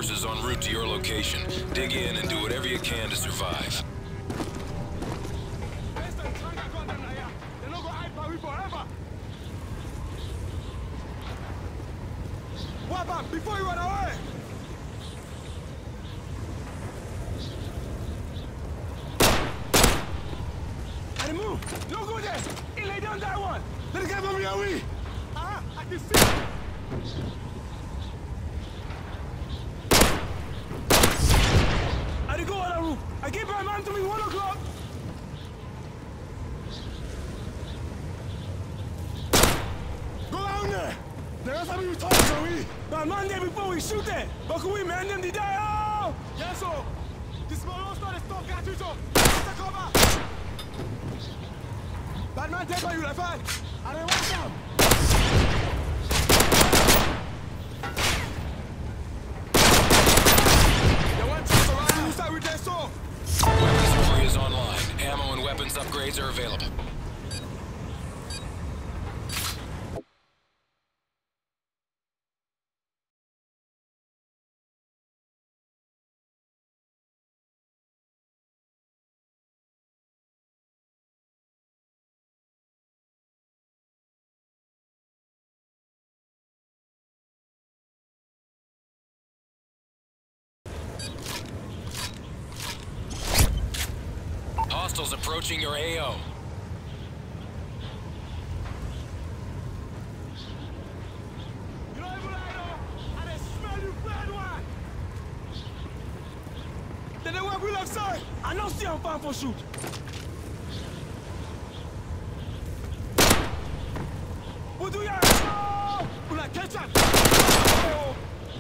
forces en route to your location. Dig in and do whatever you can to survive. Before you run away! Allez, move! No go there! He lay down that one! Let the guy from your way! Ah, I can see it! I did go on the roof! I gave my man to me 1 o'clock! Go down there! There's something you talking to me! But man there before we shoot it! But can we man them to die? Oh! Yes, sir! This small start is stop got you, sir! Take cover! Bad man take by you, left hand! I don't want them! The one tries to run inside with their sword! Weapons inventory is online. Ammo and weapons upgrades are available. Hostiles approaching your AO. You know what I know? I done smell you bad one! Then they work we left side! I know see I'm fine for shoot! What do you have? Oh! Will I catch up? Oh!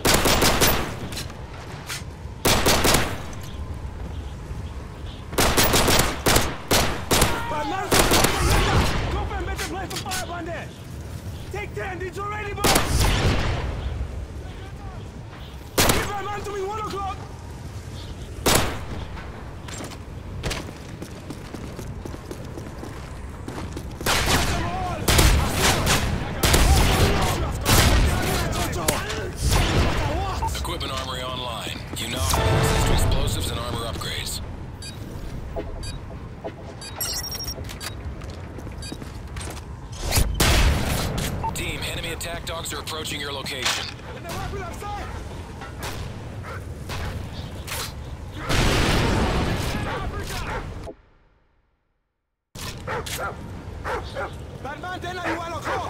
Take 10, did you ready, boss? Give my man to me 1 o'clock! Equipment armory online. You now have access to explosives and armor upgrades. Team, enemy attack dogs are approaching your location. Batman, then you want to call.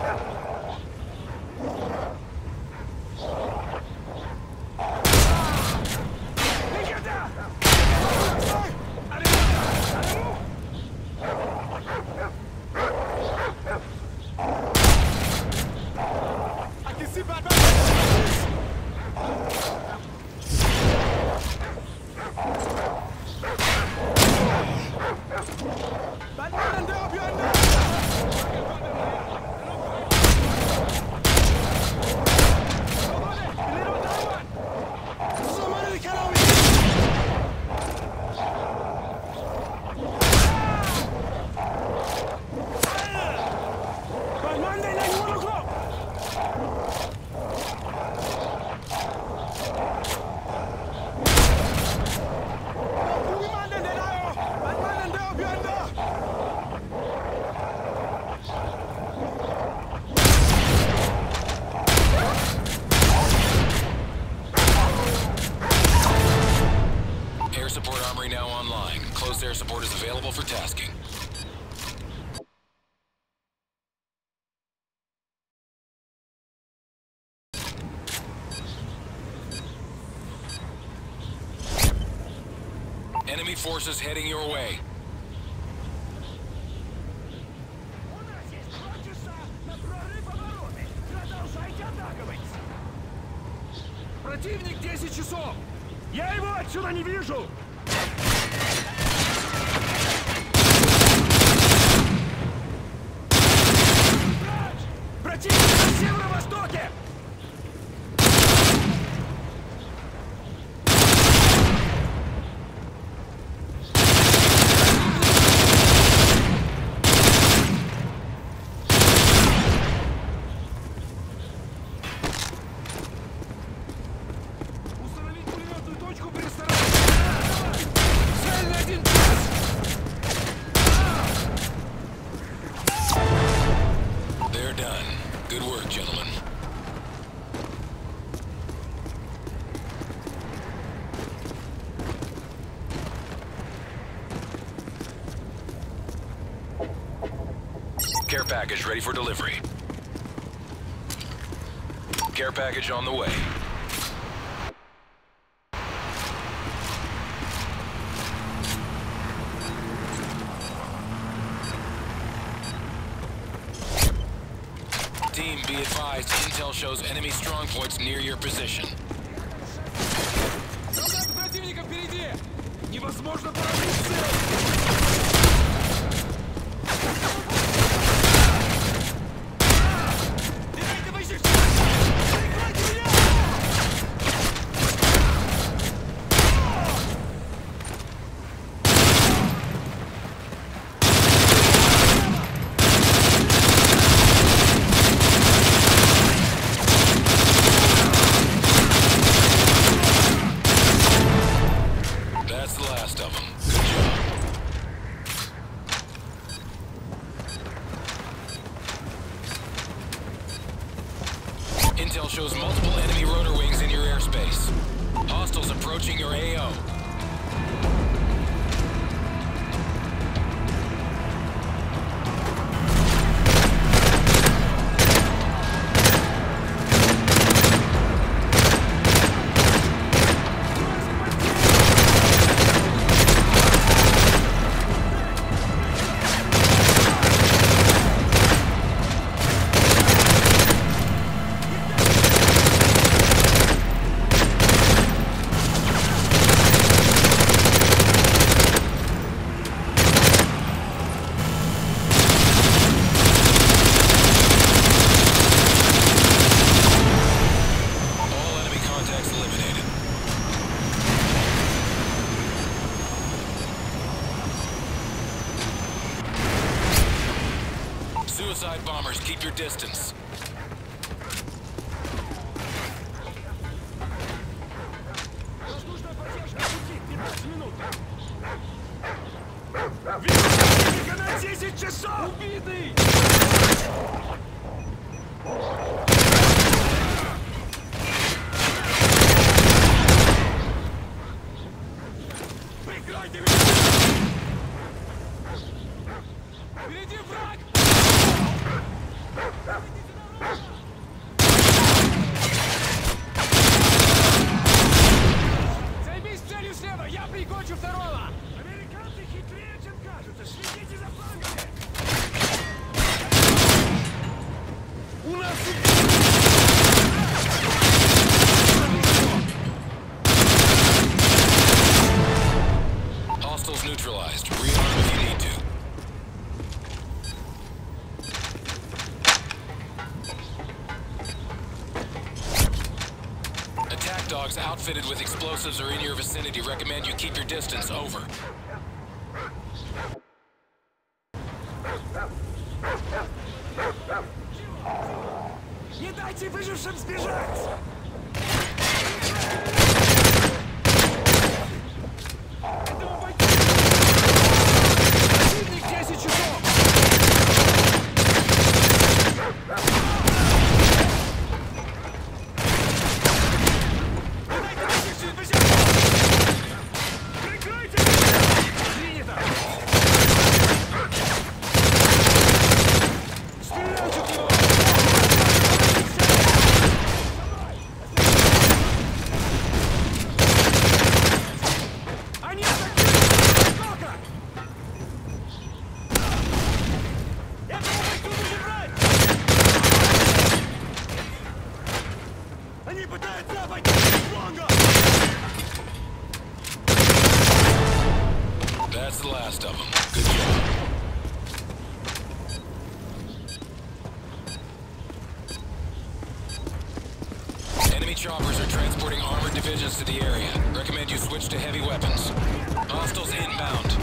I can see Batman. Batman and up yonder. Air support armory now online. Close air support is available for tasking. Enemy forces heading your way. Противник 10 часов! Я его отсюда не вижу! Противник на северо-востоке! Установить Care package ready for delivery. Care package on the way. Team, be advised, intel shows enemy strong points near your position. Солдаты противника впереди! Невозможно поразить цель! That's the last of them. Good job. Intel shows multiple enemy rotor wings in your airspace. Hostiles approaching your AO. Suicide bombers, keep your distance. Воздушная поддержка пути, 15 минут. Вижу на 10 часов! Убитый! Прикройте меня! Впереди враг! Займись целью слева, я прикончу второго! Американцы хитрее, чем кажется, следите за флангами! У нас... Hostiles neutralized. Rearm if you need to. Attack dogs outfitted with explosives are in your vicinity. Recommend you keep your distance. Over. Не дайте выжившим сбежать! Этому бойцу! Противник 10 часов! Не дайте выжившим сбежать! Прикройте! Принято! Стреляйте в него! Они атакуют! Сколько? Этого бойцу удержать! Они пытаются обойти фланга! That's the last of them. Good job. Enemy choppers are transporting armored divisions to the area. Recommend you switch to heavy weapons. Hostiles inbound.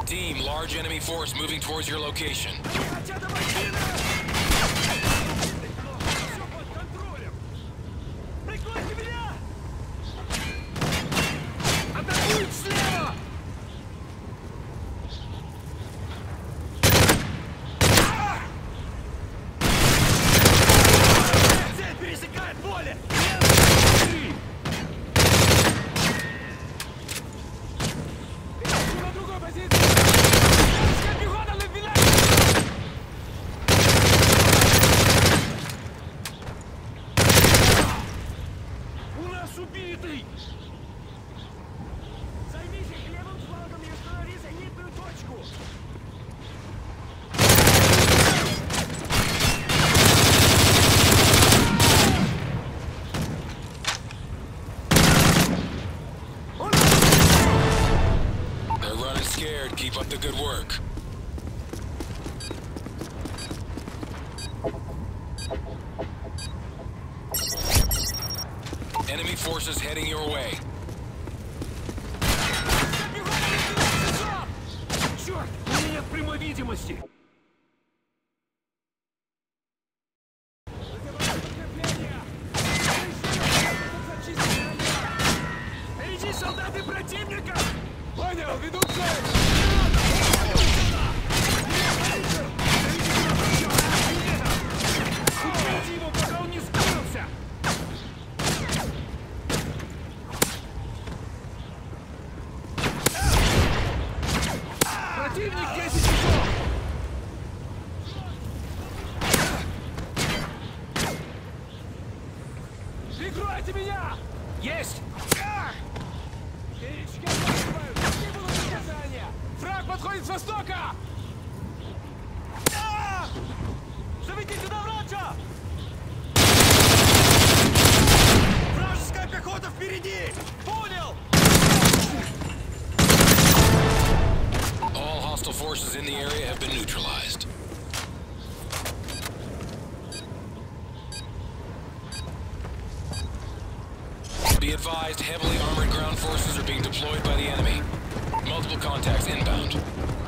Team, large enemy force moving towards your location. Keep up the good work. Enemy forces heading your way. Черт, у меня нет прямой видимости. Впереди солдаты противника! Понял, ведут цель! Убейте его, пока он не скрылся! Противник 10 часов! Прикройте меня! Есть! Враг подходит с востока! Заведите на врача! Вражеская пехота впереди! Понял! All hostile forces in the area have been neutralized. Be advised, heavily armored ground forces are being deployed by the enemy. Multiple contacts inbound.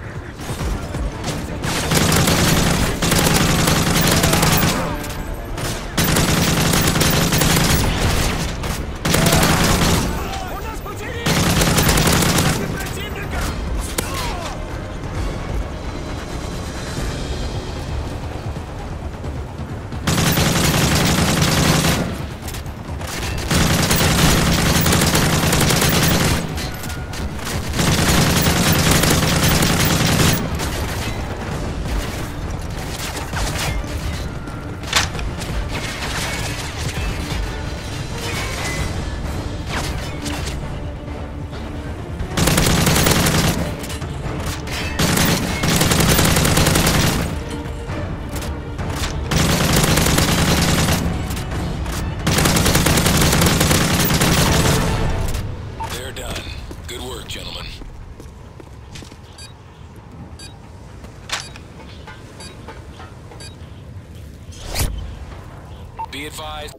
Be advised.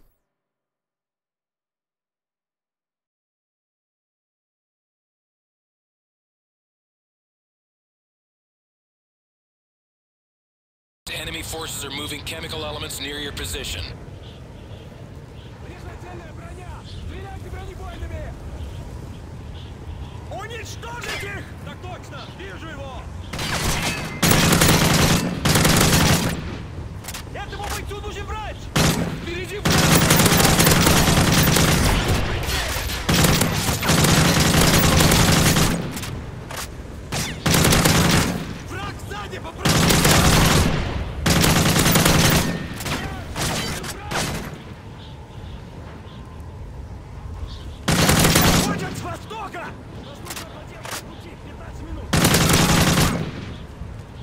Enemy forces are moving chemical elements near your position. Уничтожить их! Так точно! Вижу его! Этому бойцу нужен врач! Впереди врач! Враг сзади, поправь! Ходят с востока! Нас нужно поддерживать пути, 15 минут!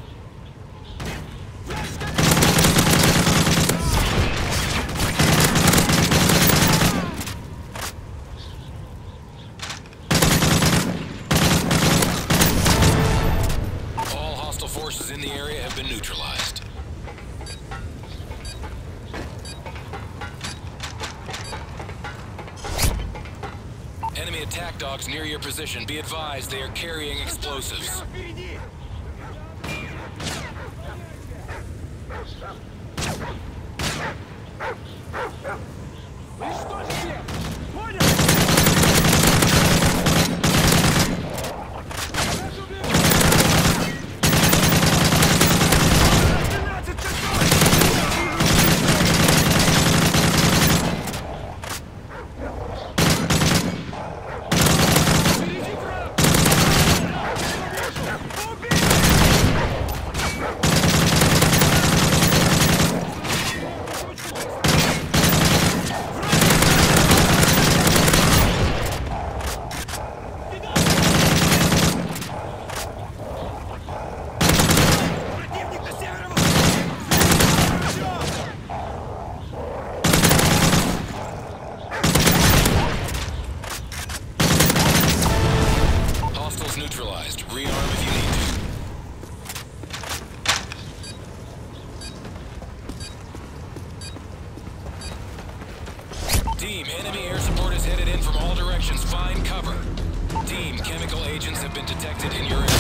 Вражеская! attack dogs near your position. Be advised, they are carrying explosives. Neutralized. Rearm if you need to. Team, enemy air support is headed in from all directions. Find cover. Team, chemical agents have been detected in your area.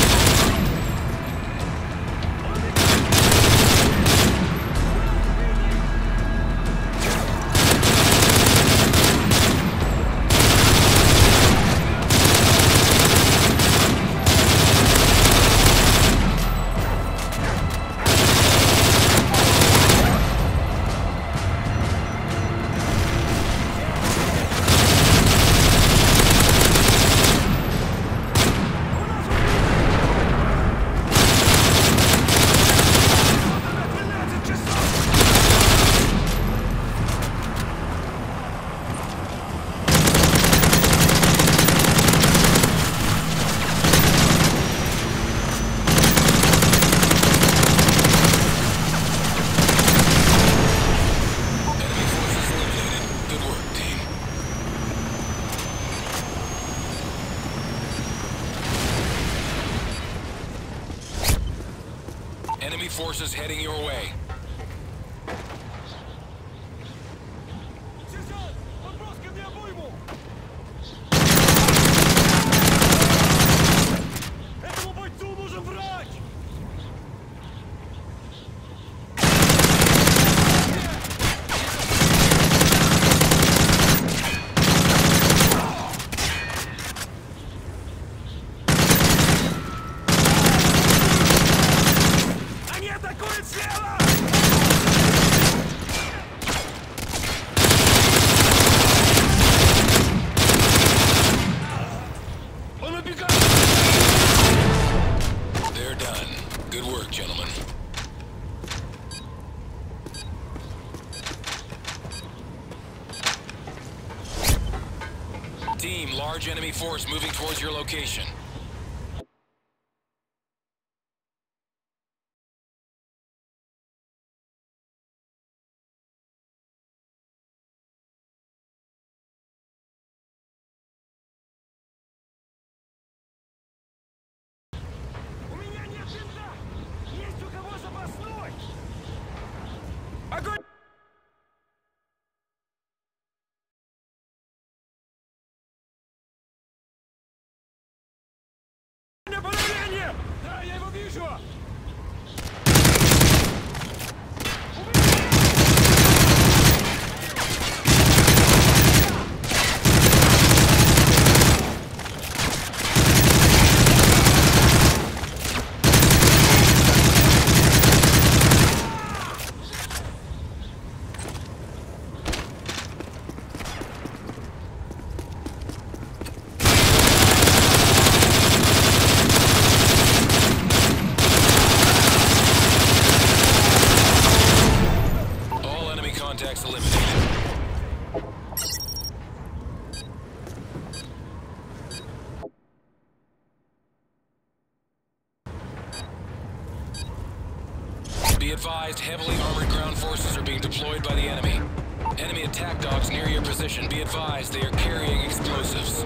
Enemy forces heading your way. They're done. Good work, gentlemen. Team, large enemy force moving towards your location. Огонь! Подавление! Да, я его вижу! Contacts eliminated. Be advised, heavily armored ground forces are being deployed by the enemy. Enemy attack dogs near your position. Be advised, they are carrying explosives.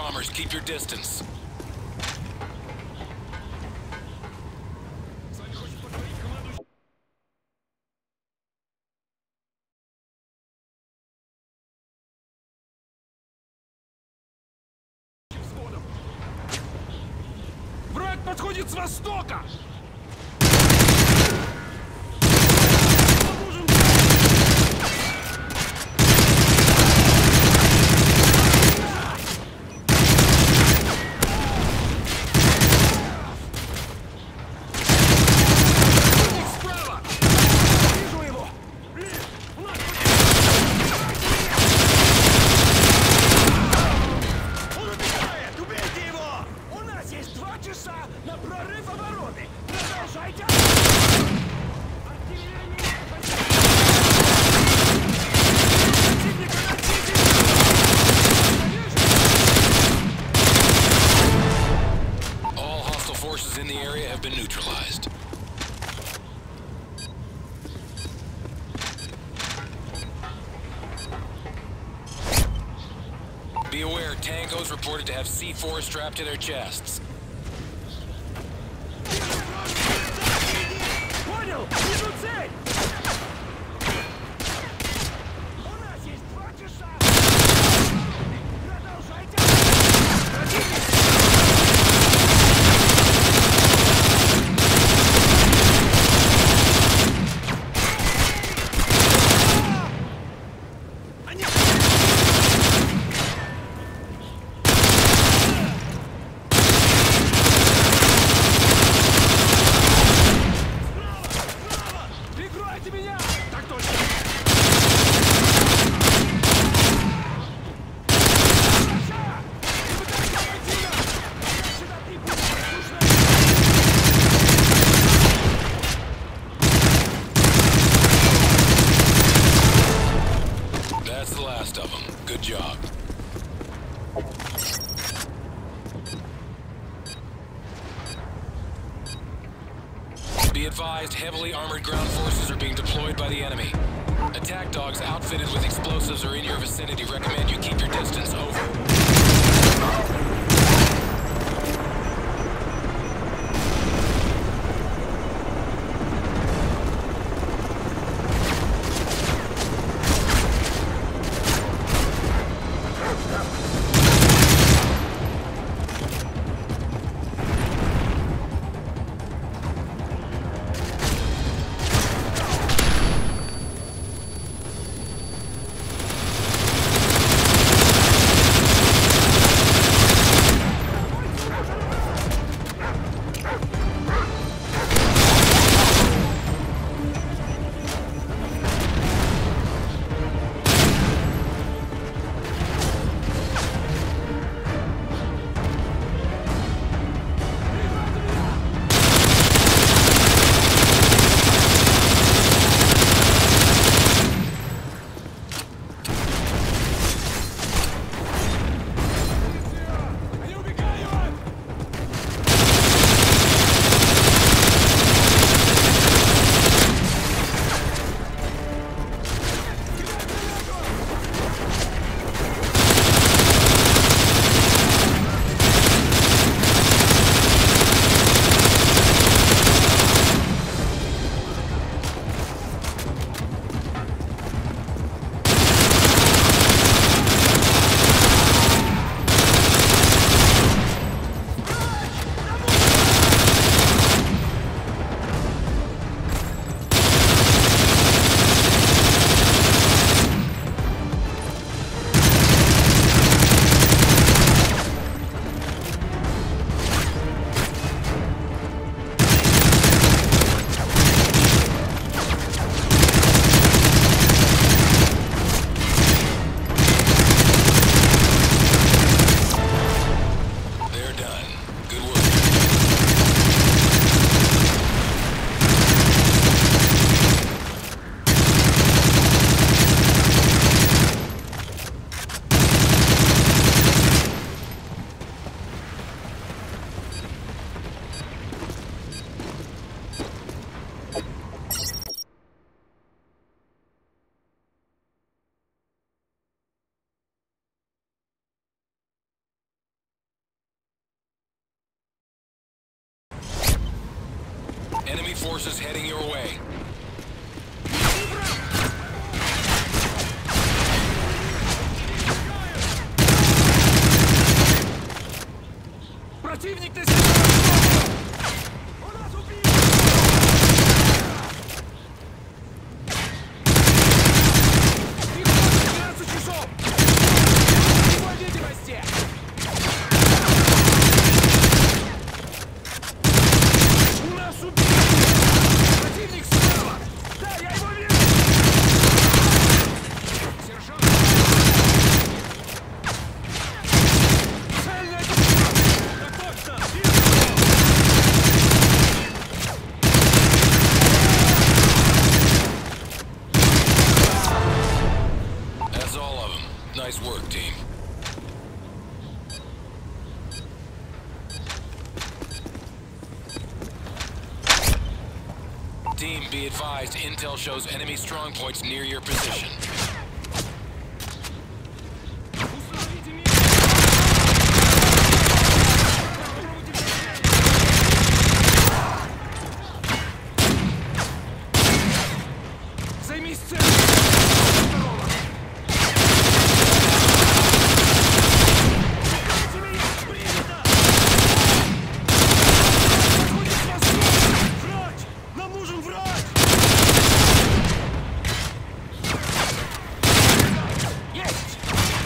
bombers. Keep your distance. Враг подходит с востока! In the area have been neutralized. Be aware, tangos reported to have C4 strapped to their chests. Понял! Вижу цель! That's the last of them. Good job. Be advised, heavily armored ground forces are being deployed by the enemy. Attack dogs outfitted with explosives are in your vicinity. Recommend you keep your distance. Over. Enemy forces heading your way. Противник на северо-востоке! У нас убили! Их 12 часов! Его видимости! У нас убили! Противник справа! Да, я его вижу! Сержант! Цель найдена! That's all of them. Nice work, team. Team, be advised, intel shows enemy strong points near your position. Займись целью! Нам нужен врач! Есть!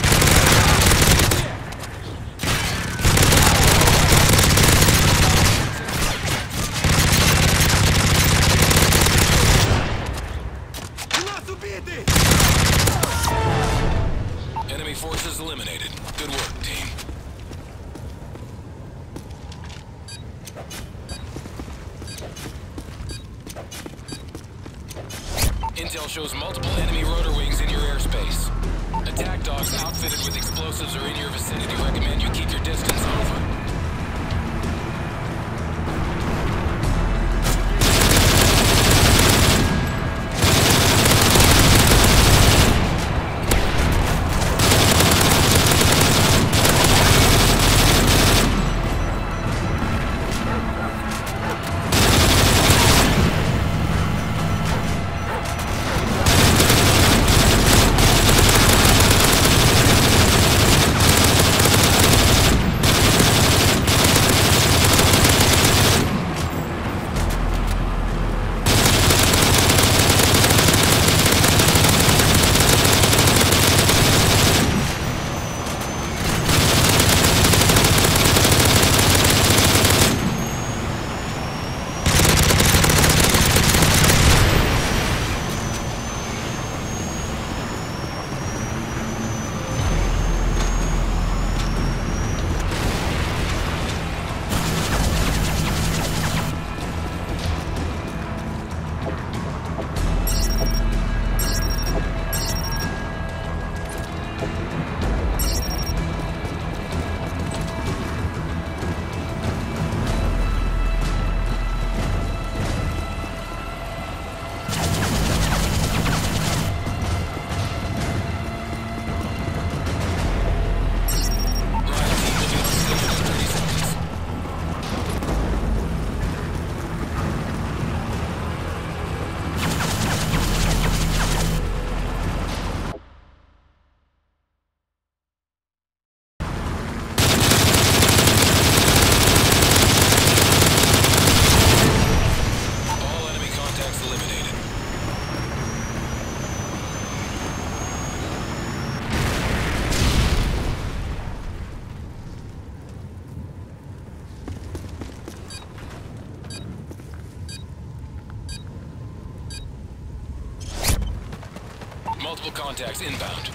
У нас убиты! Enemy forces eliminated. Good work, team. Intel shows multiple enemy rotor wings in your airspace. Attack dogs outfitted with explosives are in your vicinity. Recommend you keep your distance over. Multiple contacts inbound.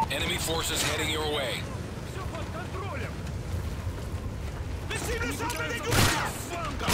Enemy forces heading your way. Все под контролем. Веселье самое идет! Фанка!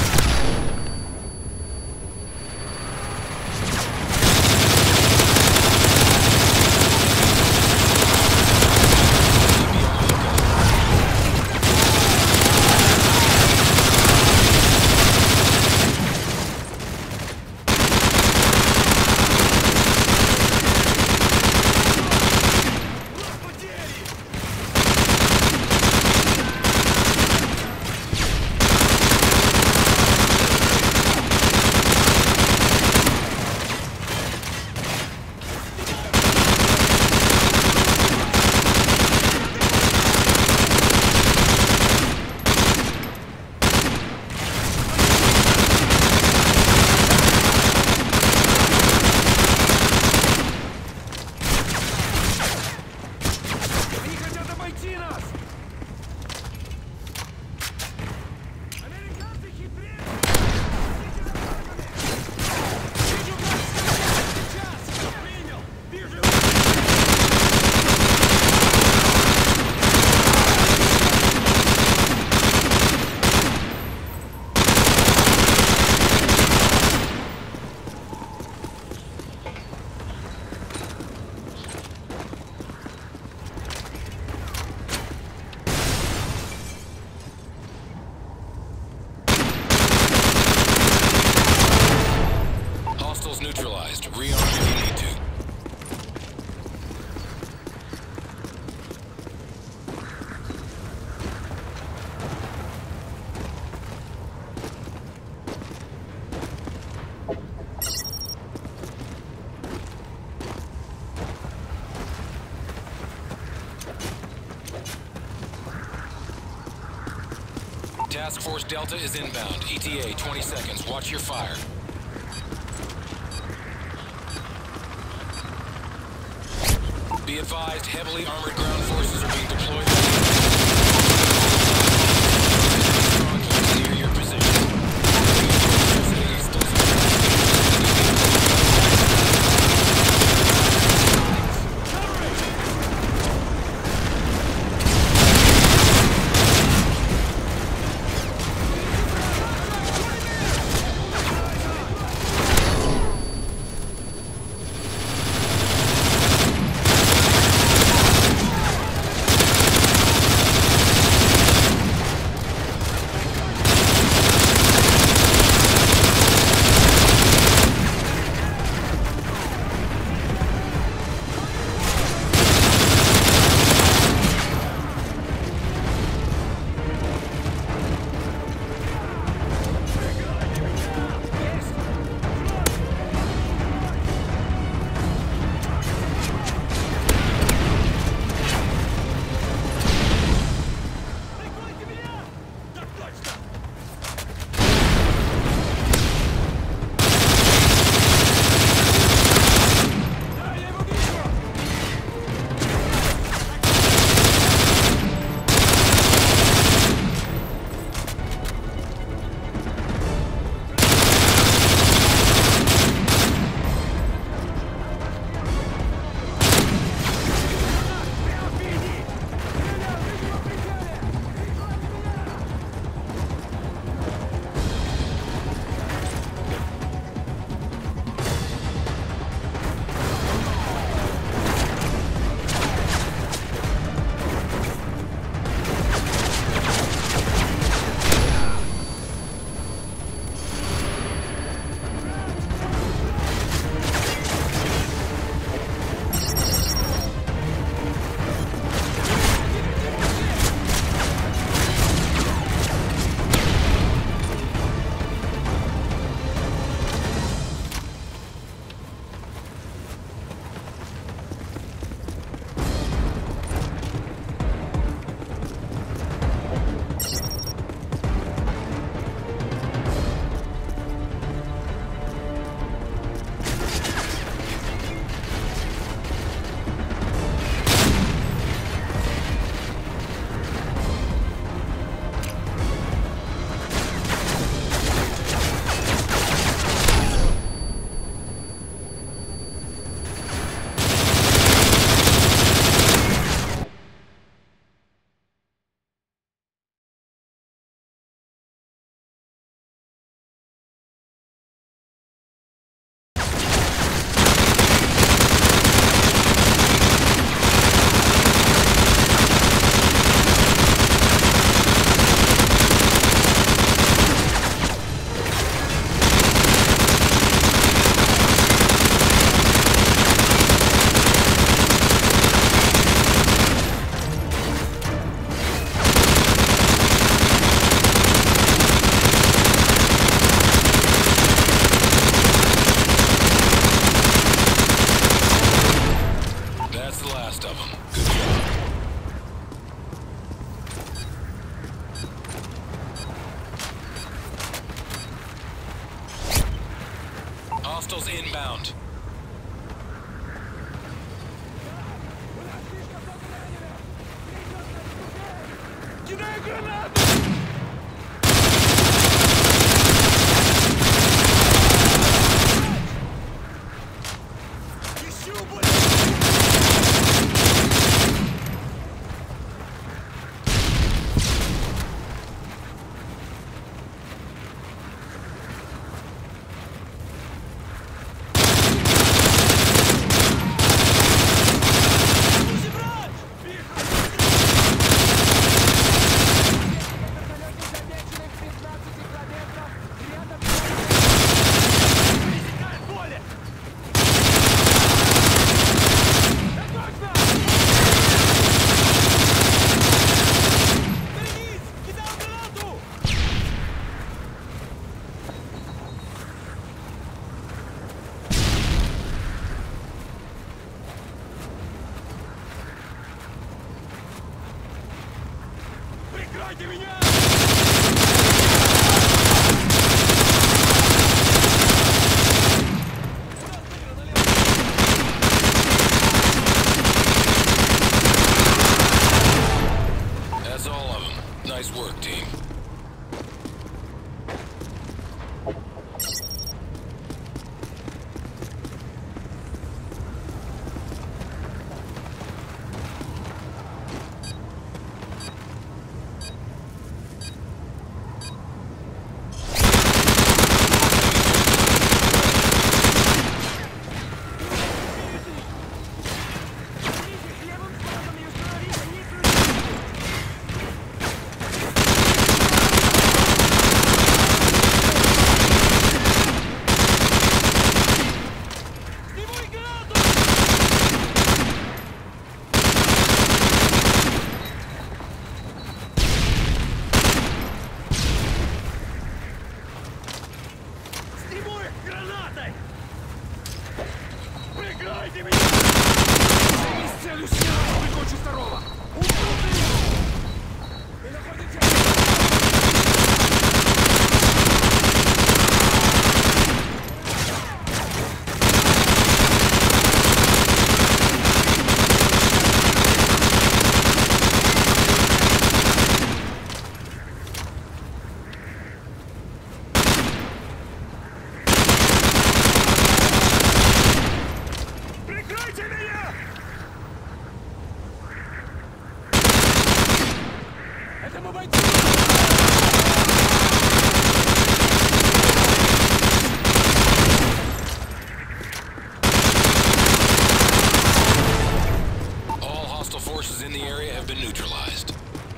Neutralized. Rearm if you need to. Task Force Delta is inbound. ETA 20 seconds. Watch your fire. Be advised, heavily armored ground forces are being deployed. Near your position. last of them. Good job. Hostiles inbound. Кидай гранату! Прикройте меня! That's all of them. Nice work, team. Прикройте меня! Займись целью сначала, прикончи второго! Убейте его! Вы находите... Это мы бойцы! All hostile forces in the area have been neutralized.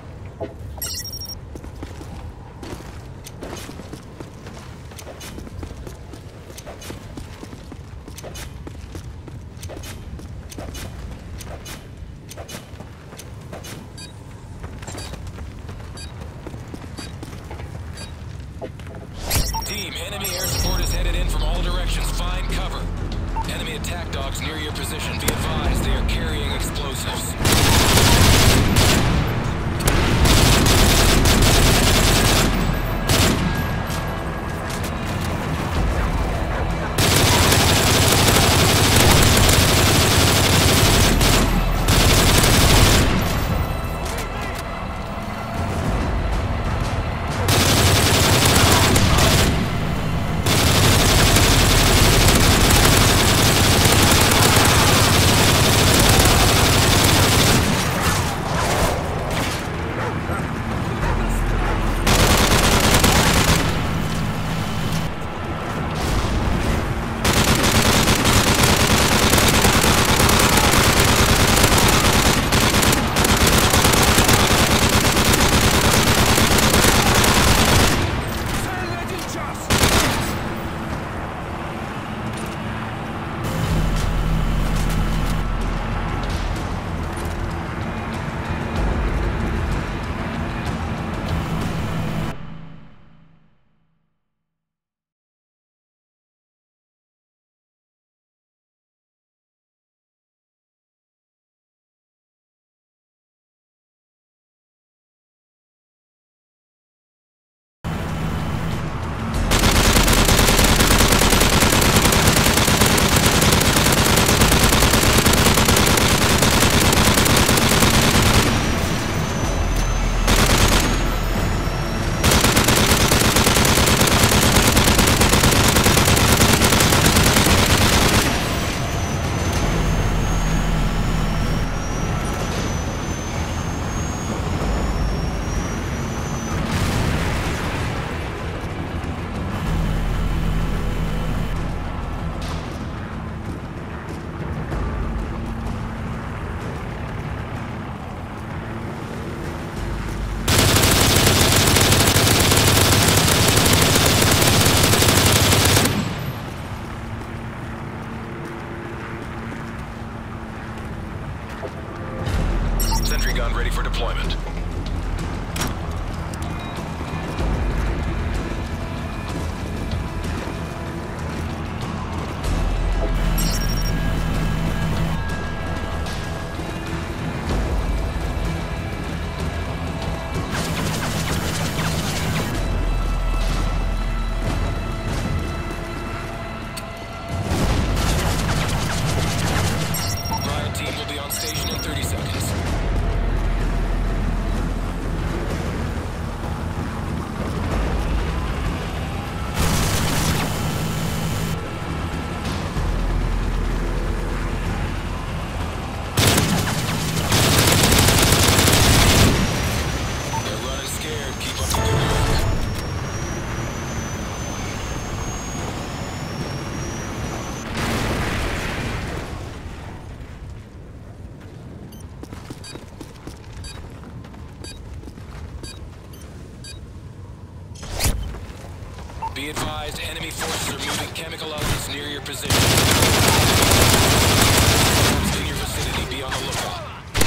Team, enemy air support is headed in from all directions. Find cover. Enemy attack dogs near your position. Be advised, they are carrying explosives. sentry gun ready for deployment. Station in 30 seconds. They're running scared. Keep up the good work. Be advised, enemy forces are moving chemical elements near your position. In your vicinity, be on the lookout.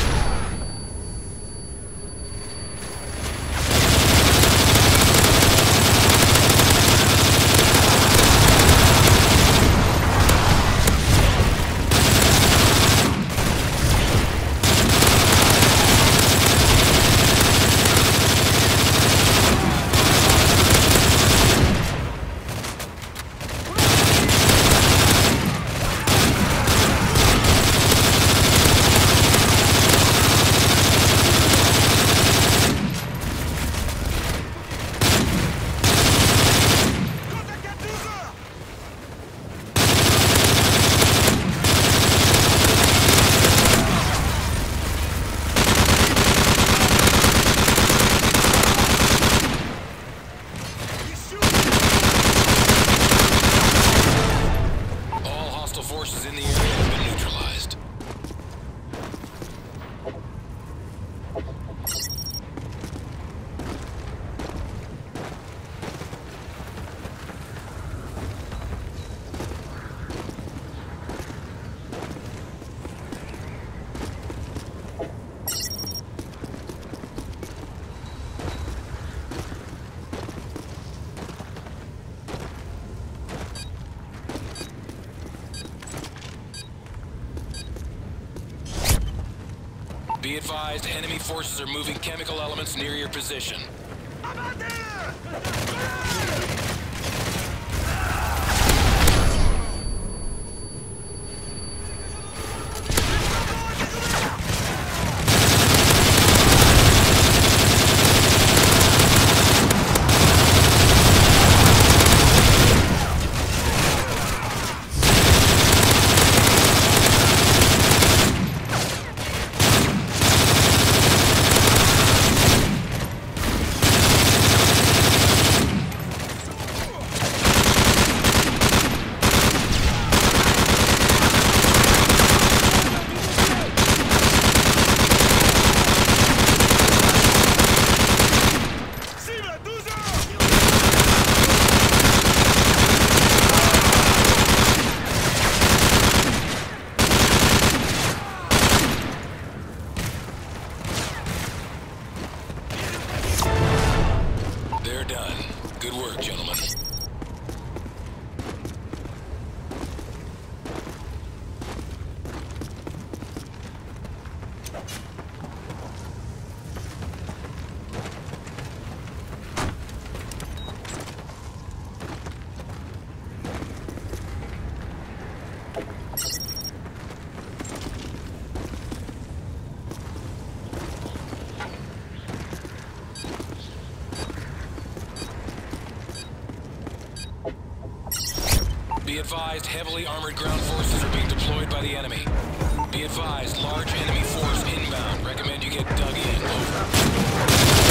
Forces in the area have been neutralized. Be advised, enemy forces are moving chemical elements near your position. They're done. Good work, gentlemen. Be advised, heavily armored ground forces are being deployed by the enemy. Be advised, large enemy force inbound. Recommend you get dug in. Over.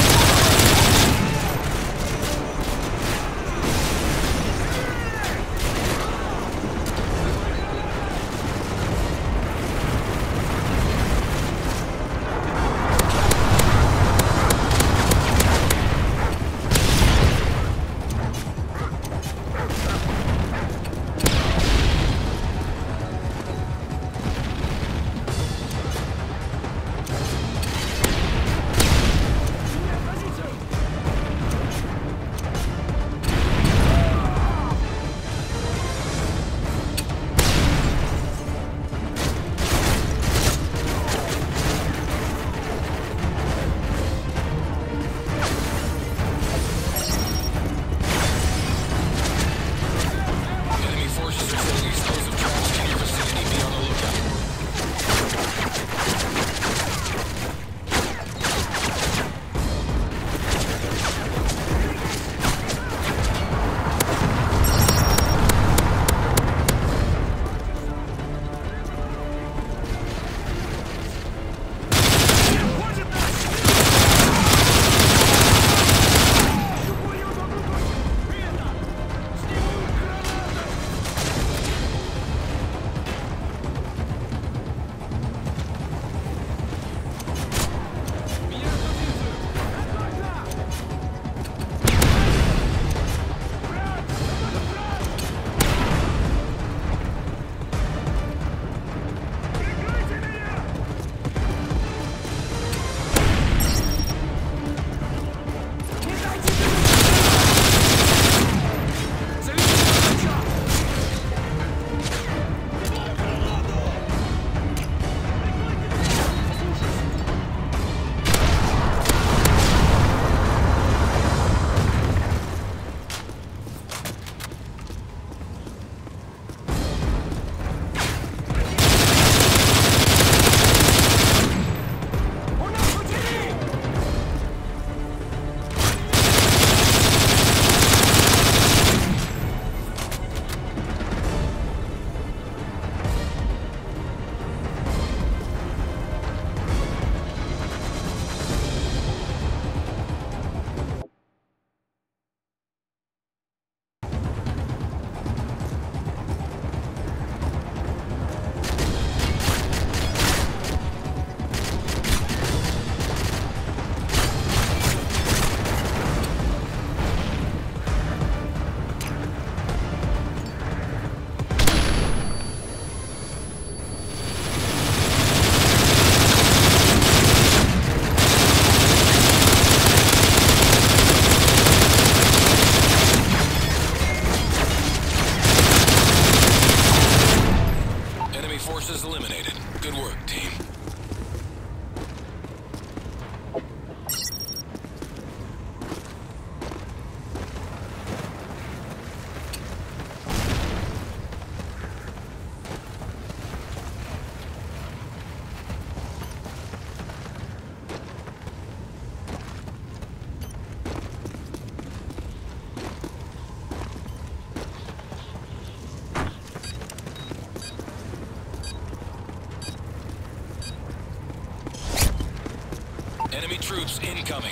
Enemy troops incoming.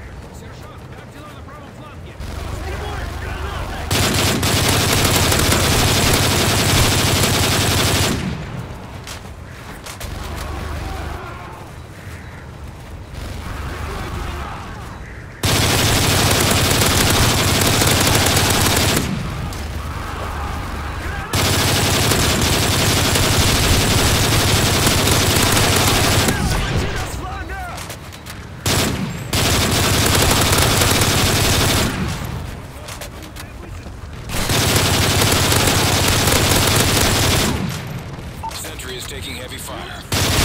Is taking heavy fire.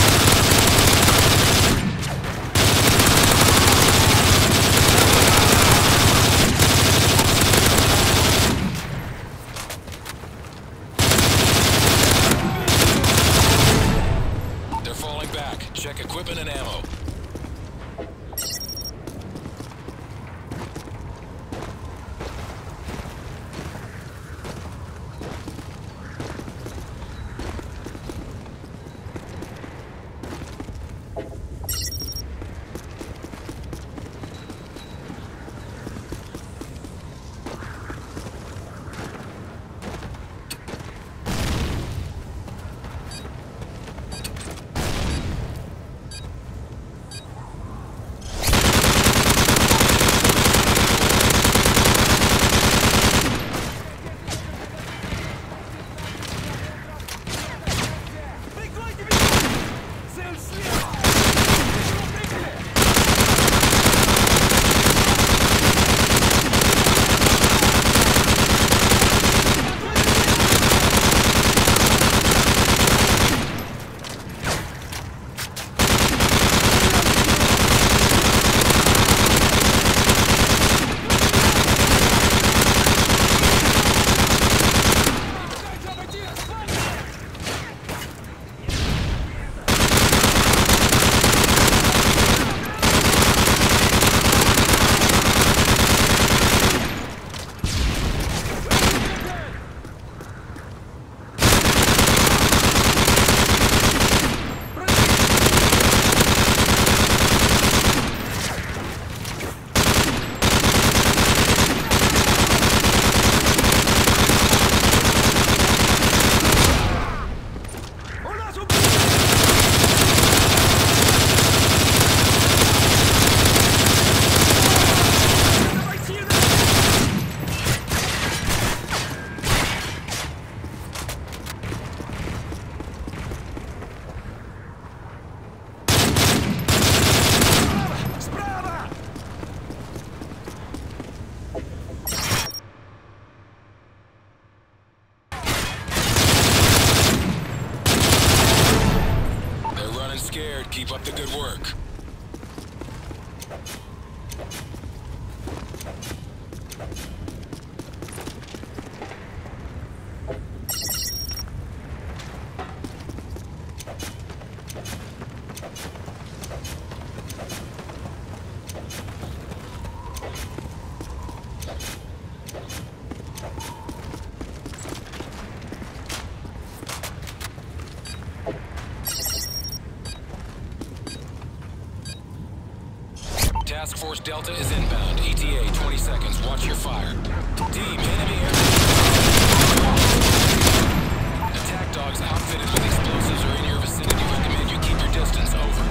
They're falling back. Check equipment and ammo. Keep up the good work. Task Force Delta is inbound. ETA 20 seconds. Watch your fire. Team, enemy air. Attack dogs outfitted with explosives are in your vicinity. Recommend you keep your distance. Over.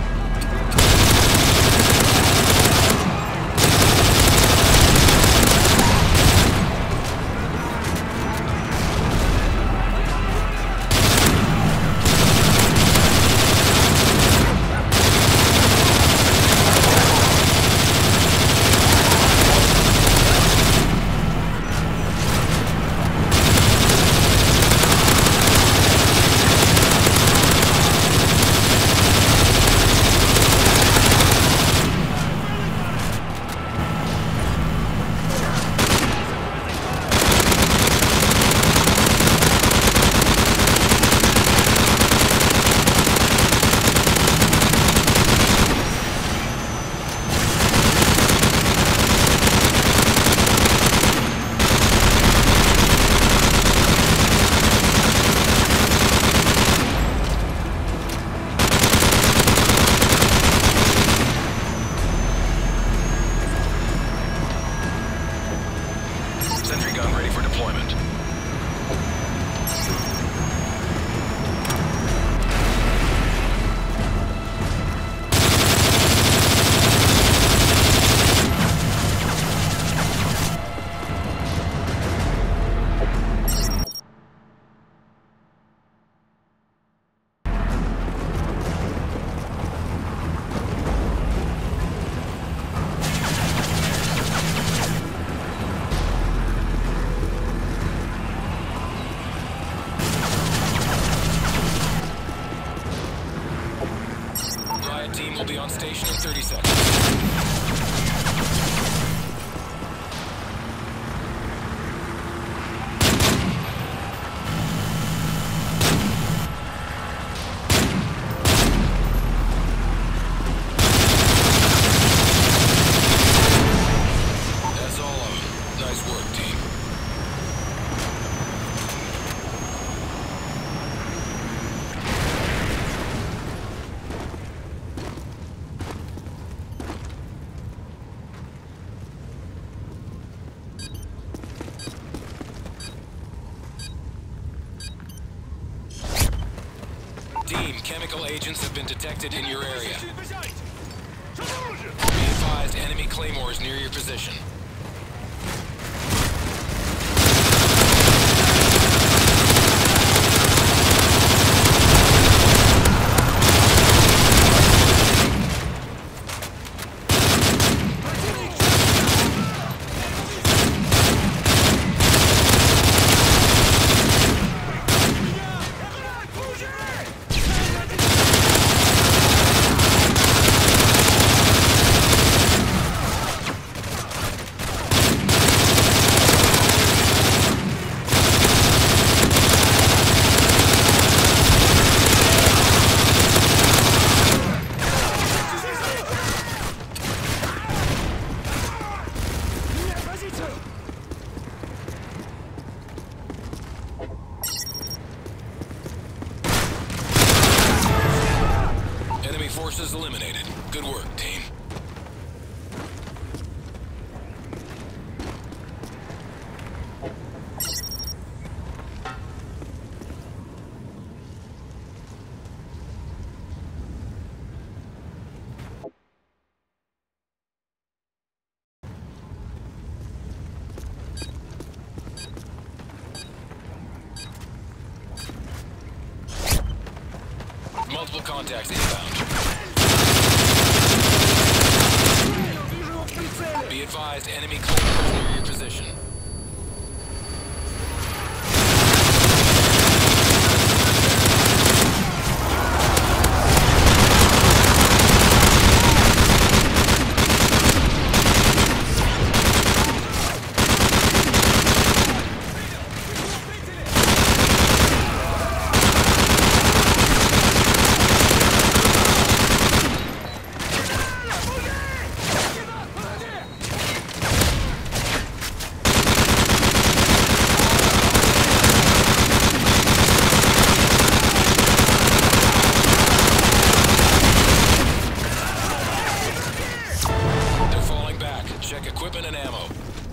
team will be on station in 30 seconds. That's all of it. Nice work, team. Team, chemical agents have been detected in your area. Be advised, enemy claymores near your position. Enemy forces eliminated. Good work, team. Multiple contacts inbound. Be advised, enemy claymores near your position. Check equipment and ammo.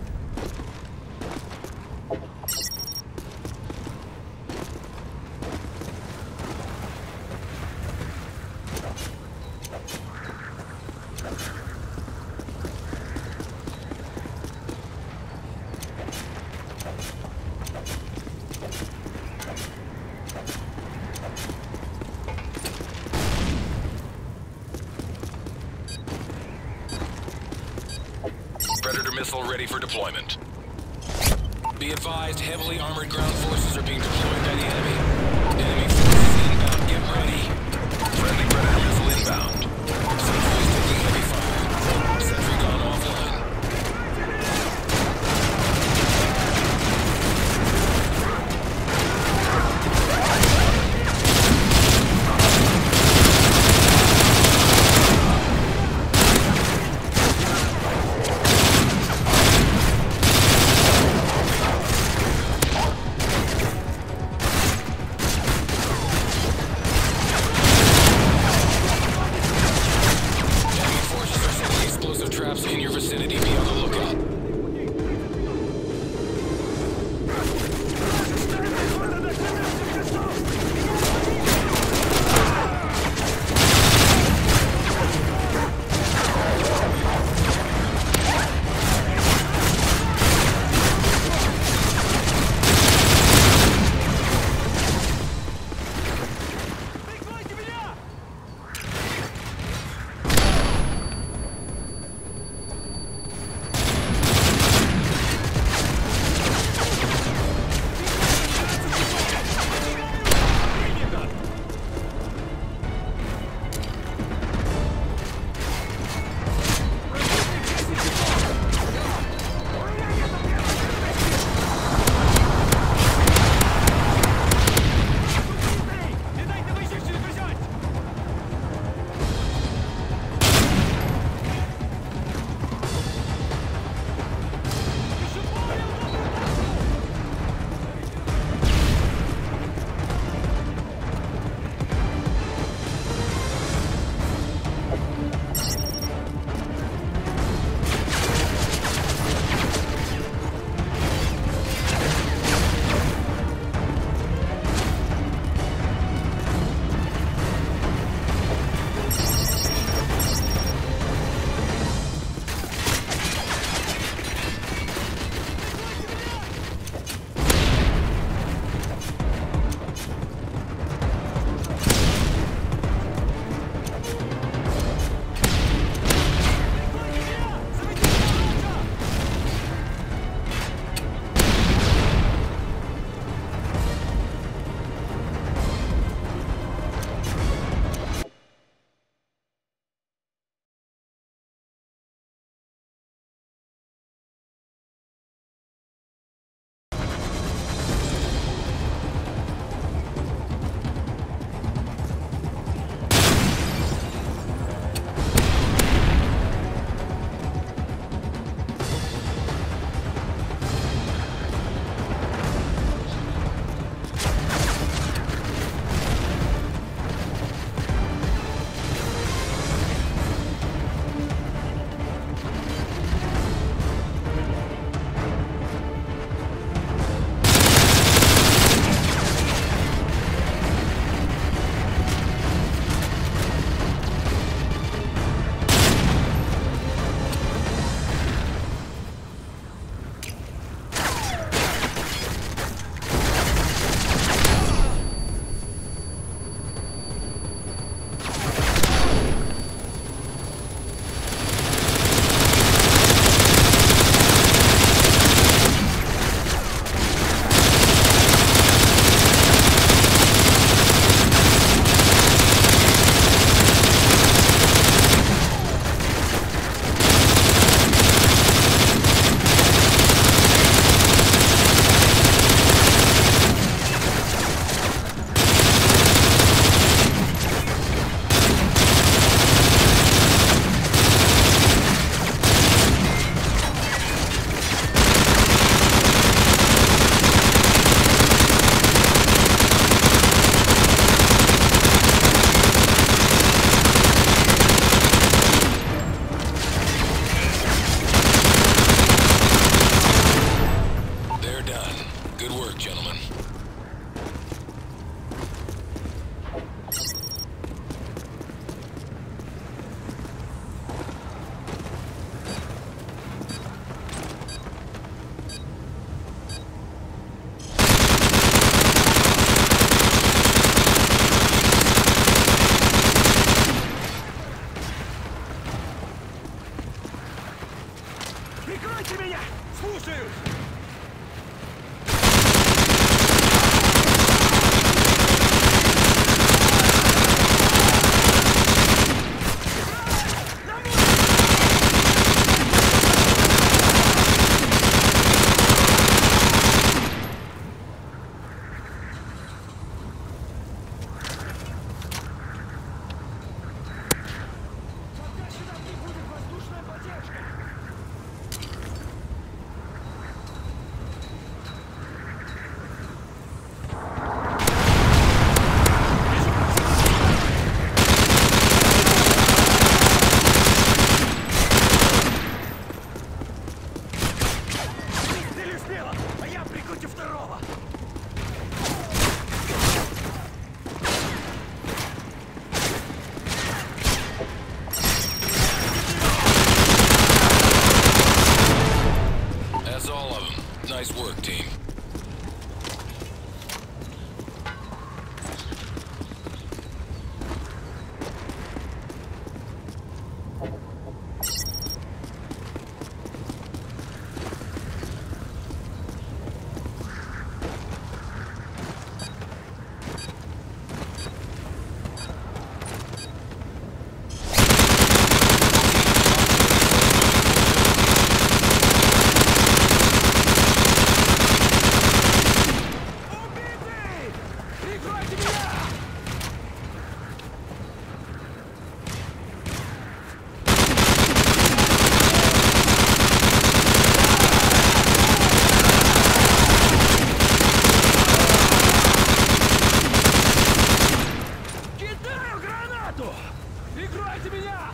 Predator missile ready for deployment. Be advised, heavily armored ground forces are being deployed by the enemy. Enemy forces inbound, get ready. Friendly Predator missile inbound. Sentry is taking heavy fire. Sentry gone offline. Прикройте меня! Слушаюсь! Nice work, team. Прикройте меня!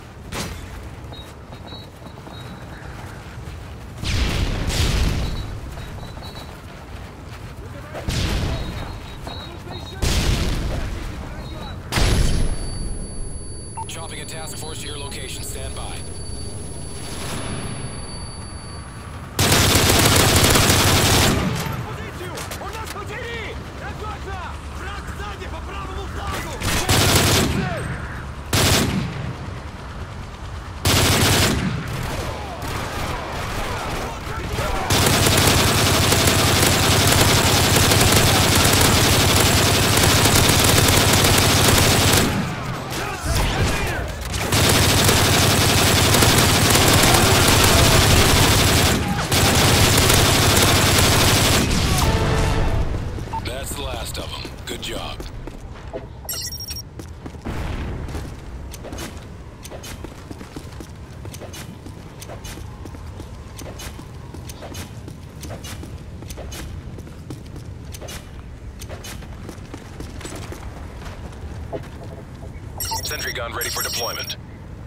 Chopping a task force to your location. Stand by. Позицию! У нас потери! Готовься! Враг сзади по правому флангу! That's the last of them. Good job. Sentry gun ready for deployment.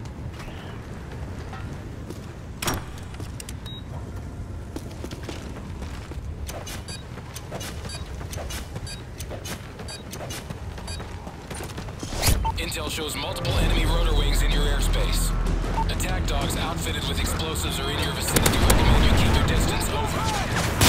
Intel shows multiple enemy rotor wings in your airspace. Attack dogs outfitted with explosives are in your vicinity. Recommend you keep your distance. Over.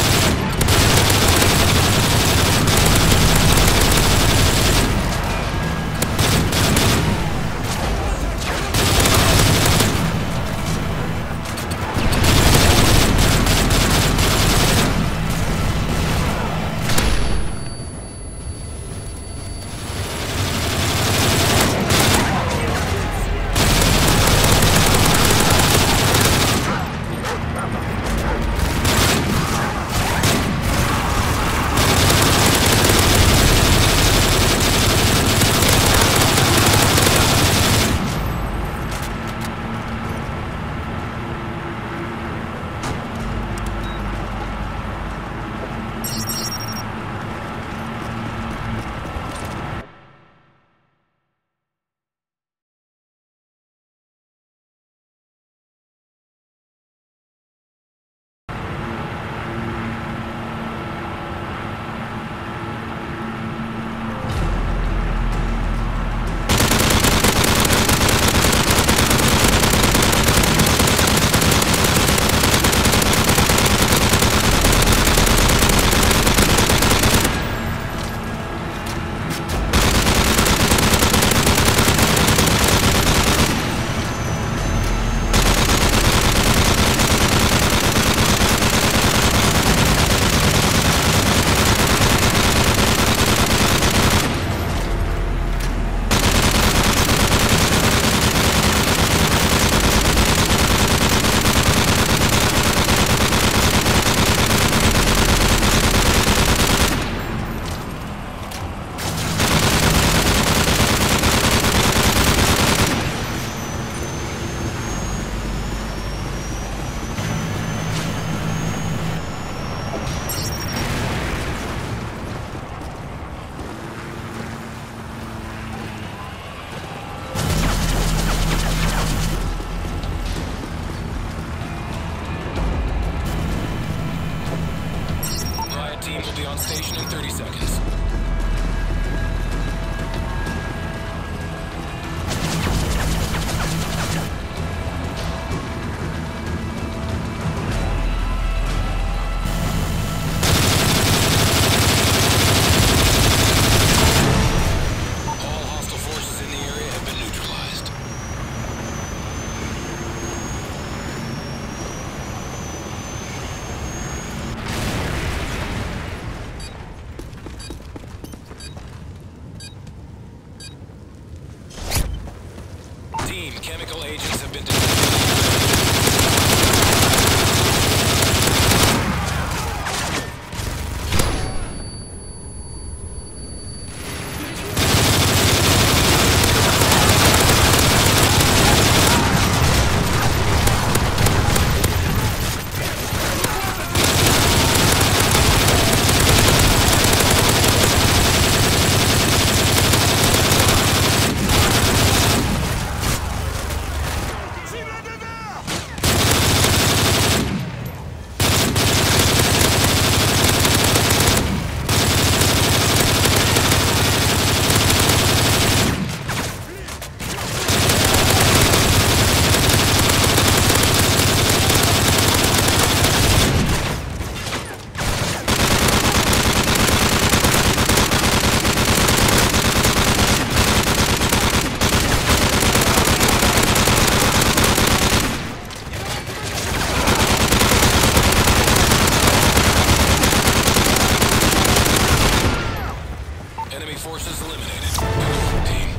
Enemies have been detected. Enemy forces eliminated. Good work, team.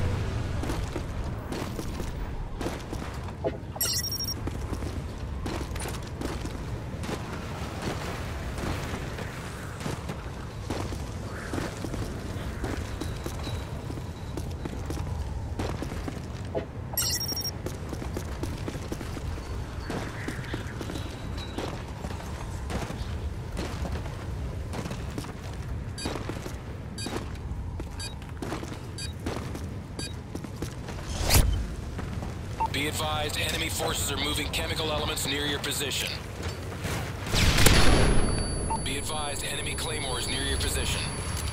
Be advised, enemy forces are moving chemical elements near your position. Be advised, enemy claymores near your position.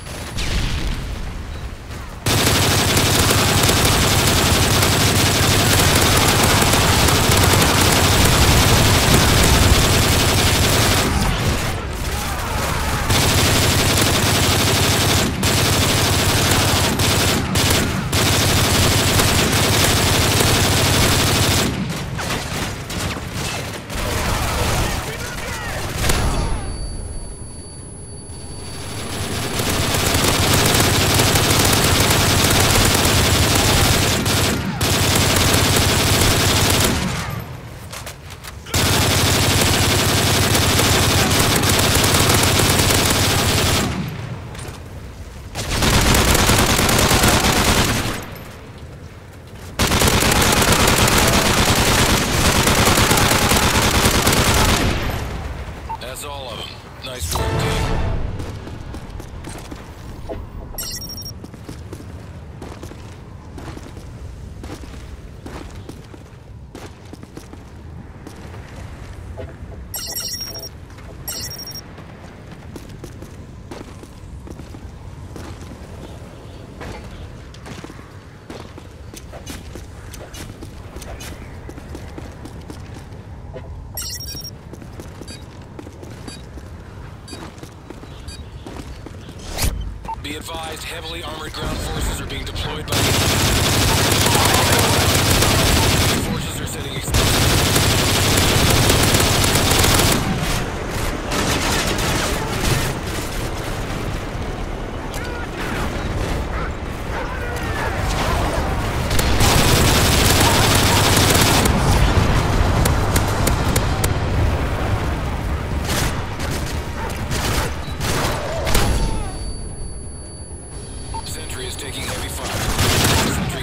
That's all of them. Nice work, team. Be advised, heavily armored ground forces are being deployed by the enemy. Forces are setting explosives. Sentry is taking heavy fire. Sentry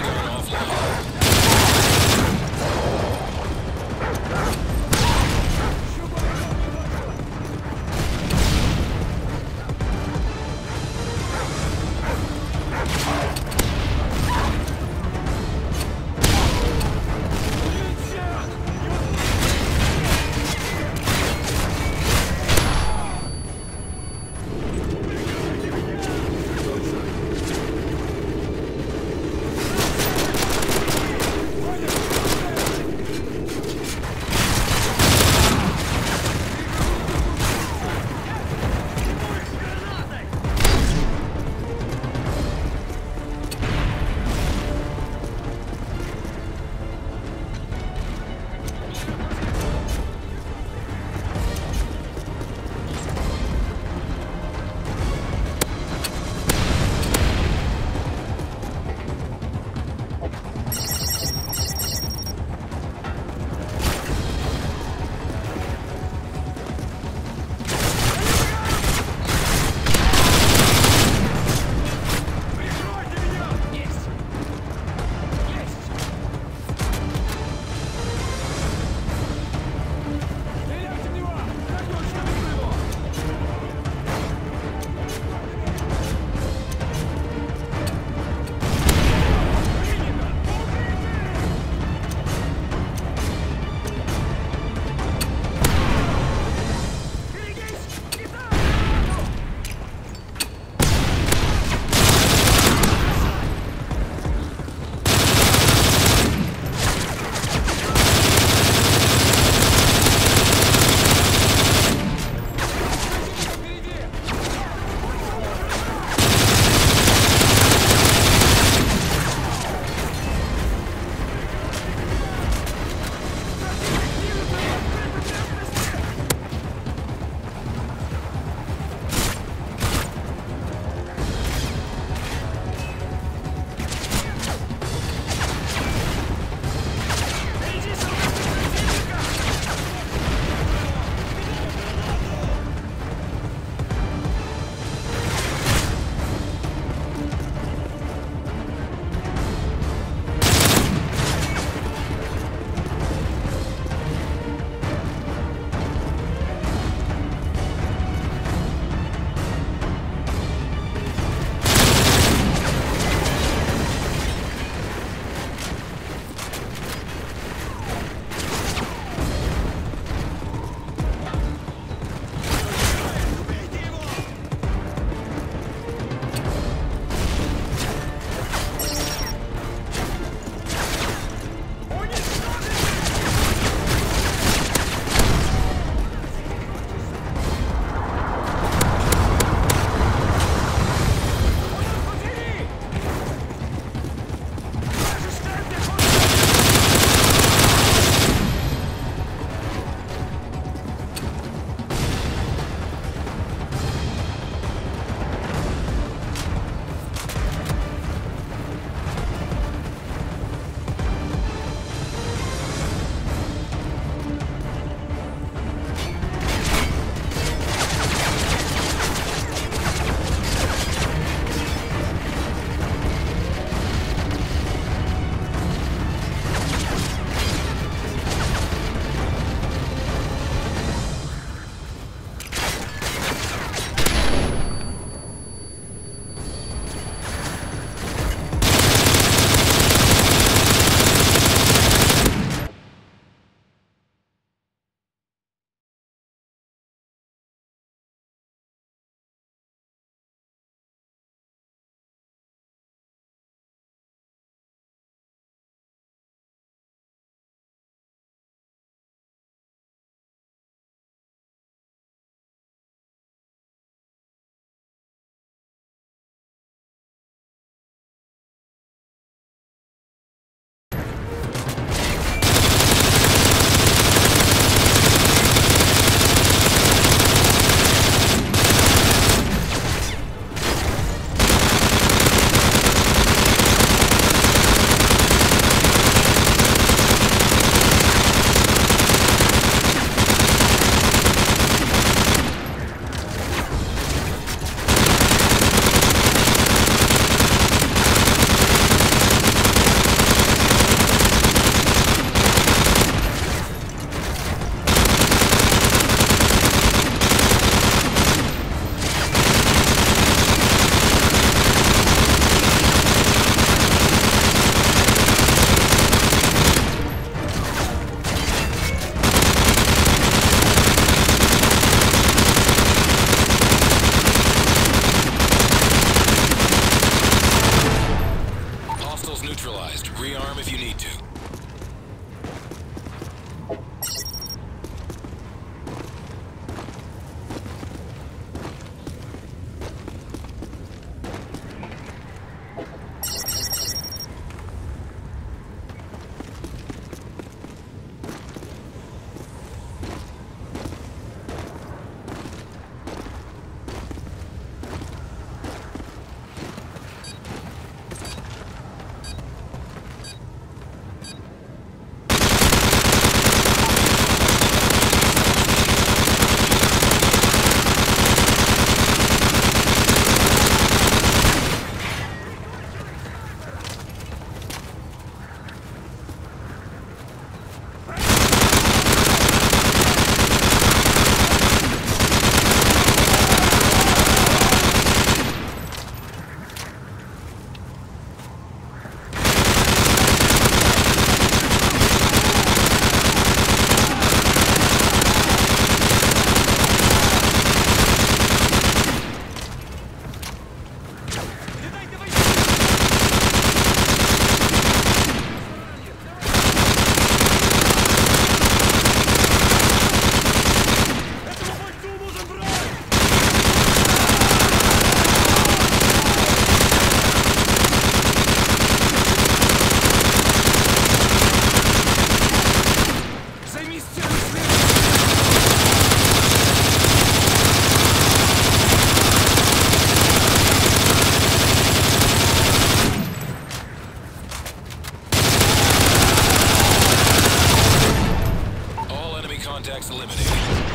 All enemy contacts eliminated.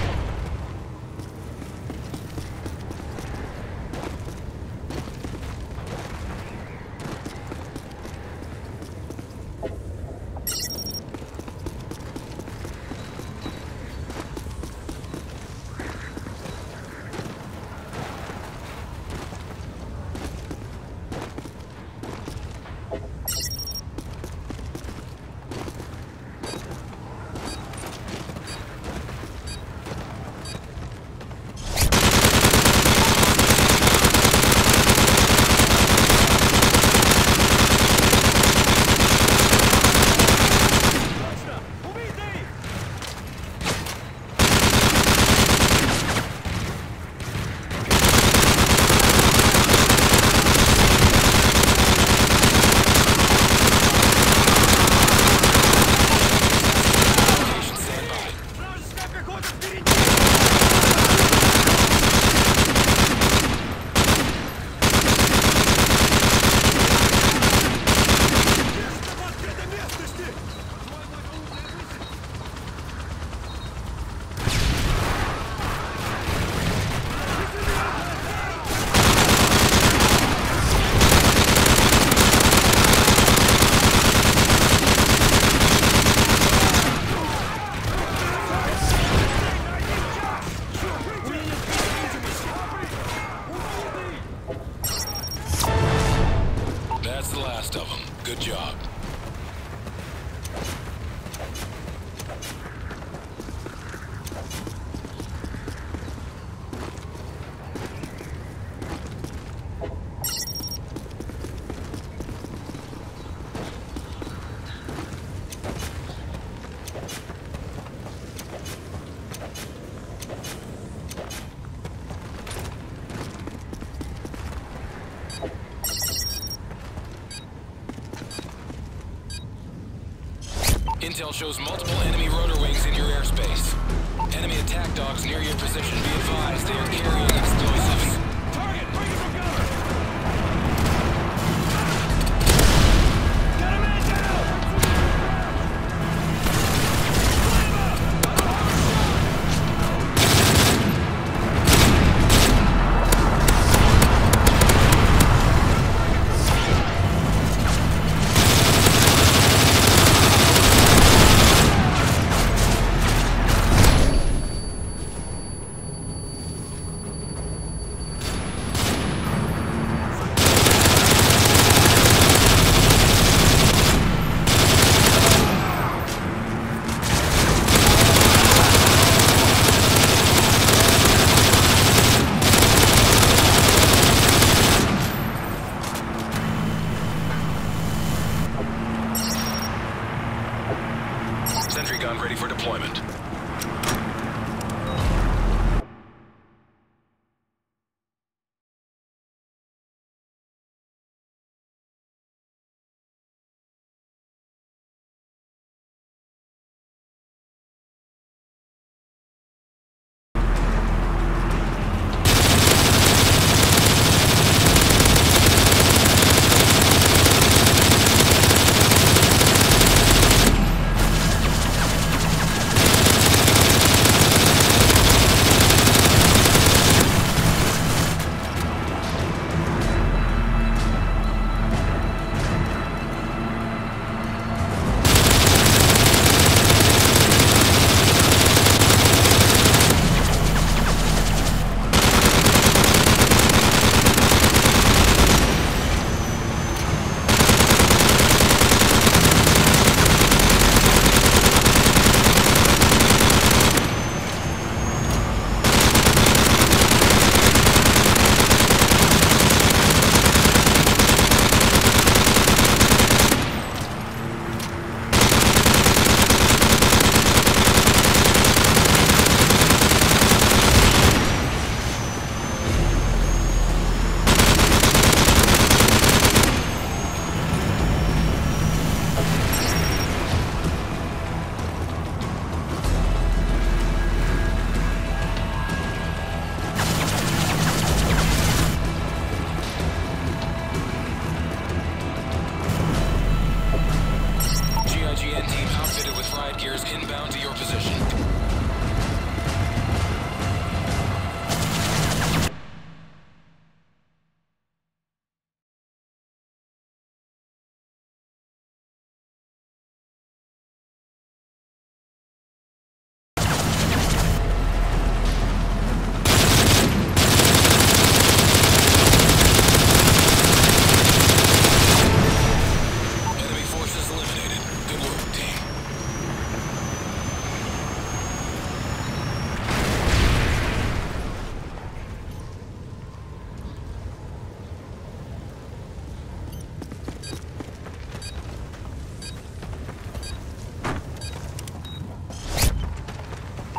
That's the last of them. Good job. Intel shows multiple enemy rotor wings in your airspace. Enemy attack dogs near your position. Be advised, they are carrying explosives. Target, bring it from cover! Get a man down! Sentry gun ready for deployment.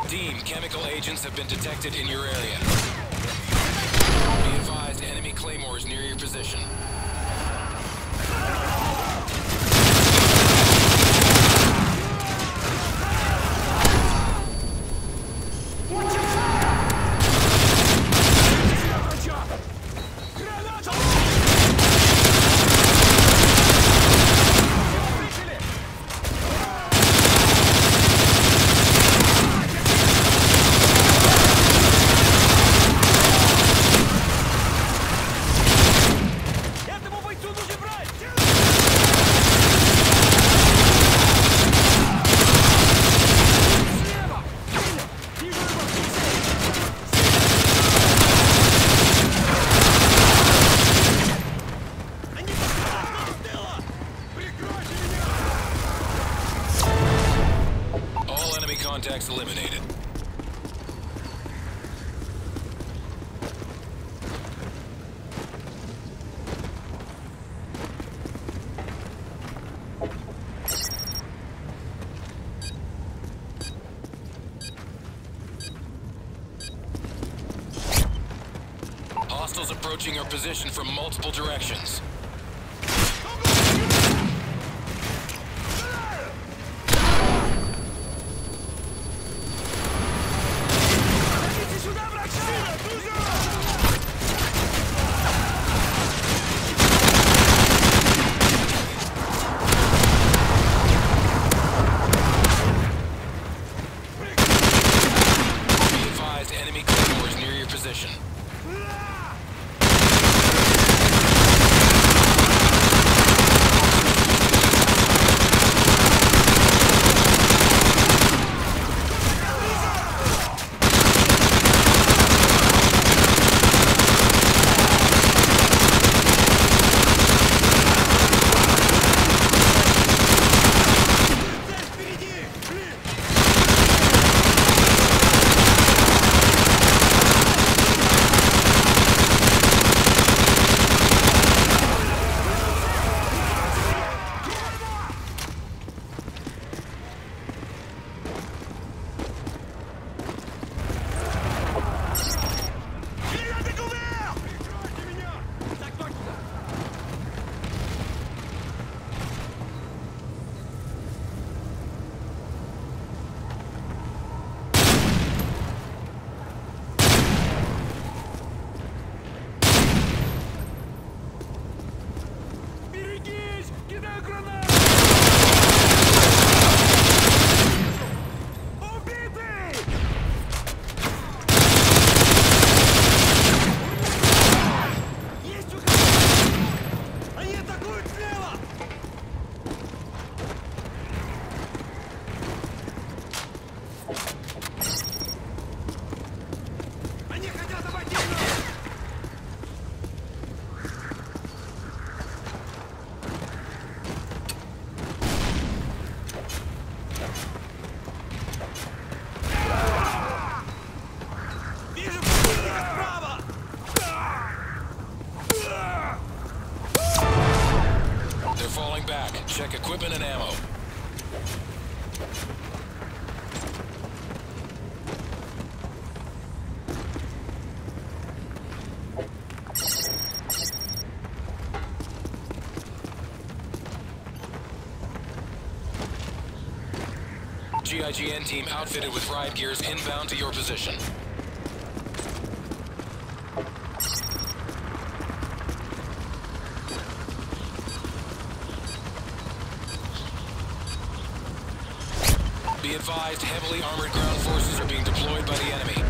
Team, chemical agents have been detected in your area. Be advised, enemy claymores near your position. Contacts eliminated. Hostiles approaching our position from multiple directions. Enemy claymores near your position. Check equipment and ammo. GIGN team outfitted with riot gears inbound to your position. Be advised, heavily armored ground forces are being deployed by the enemy.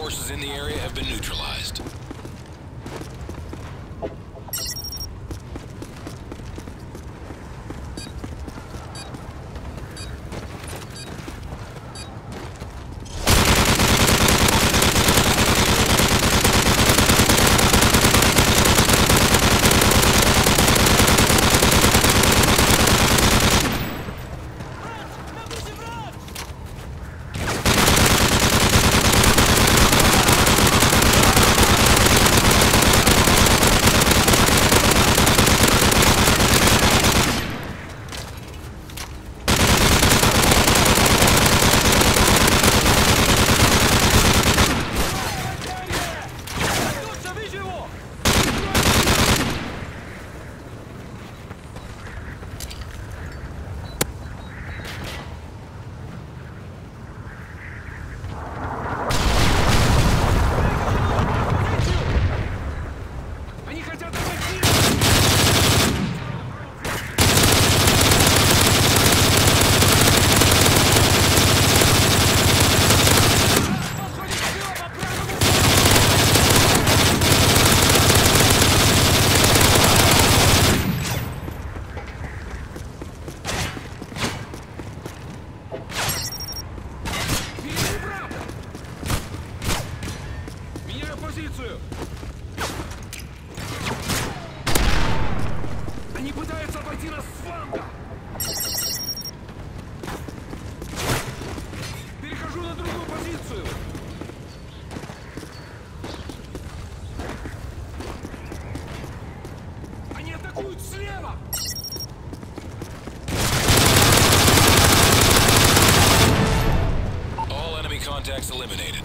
forces in the area have been neutralized. Они пытаются обойти нас с фланга! Перехожу на другую позицию! Они атакуют слева! All enemy contacts eliminated.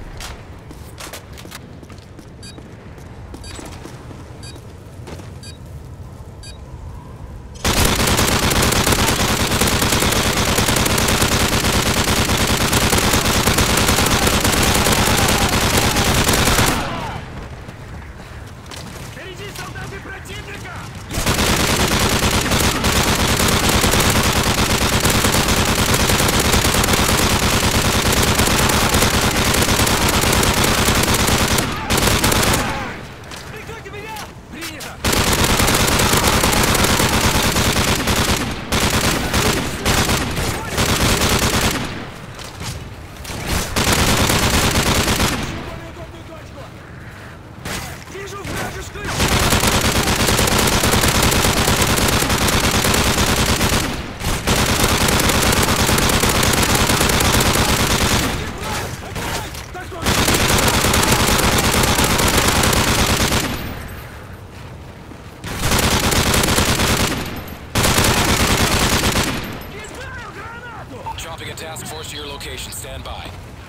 Dropping a task force to your location. Stand by.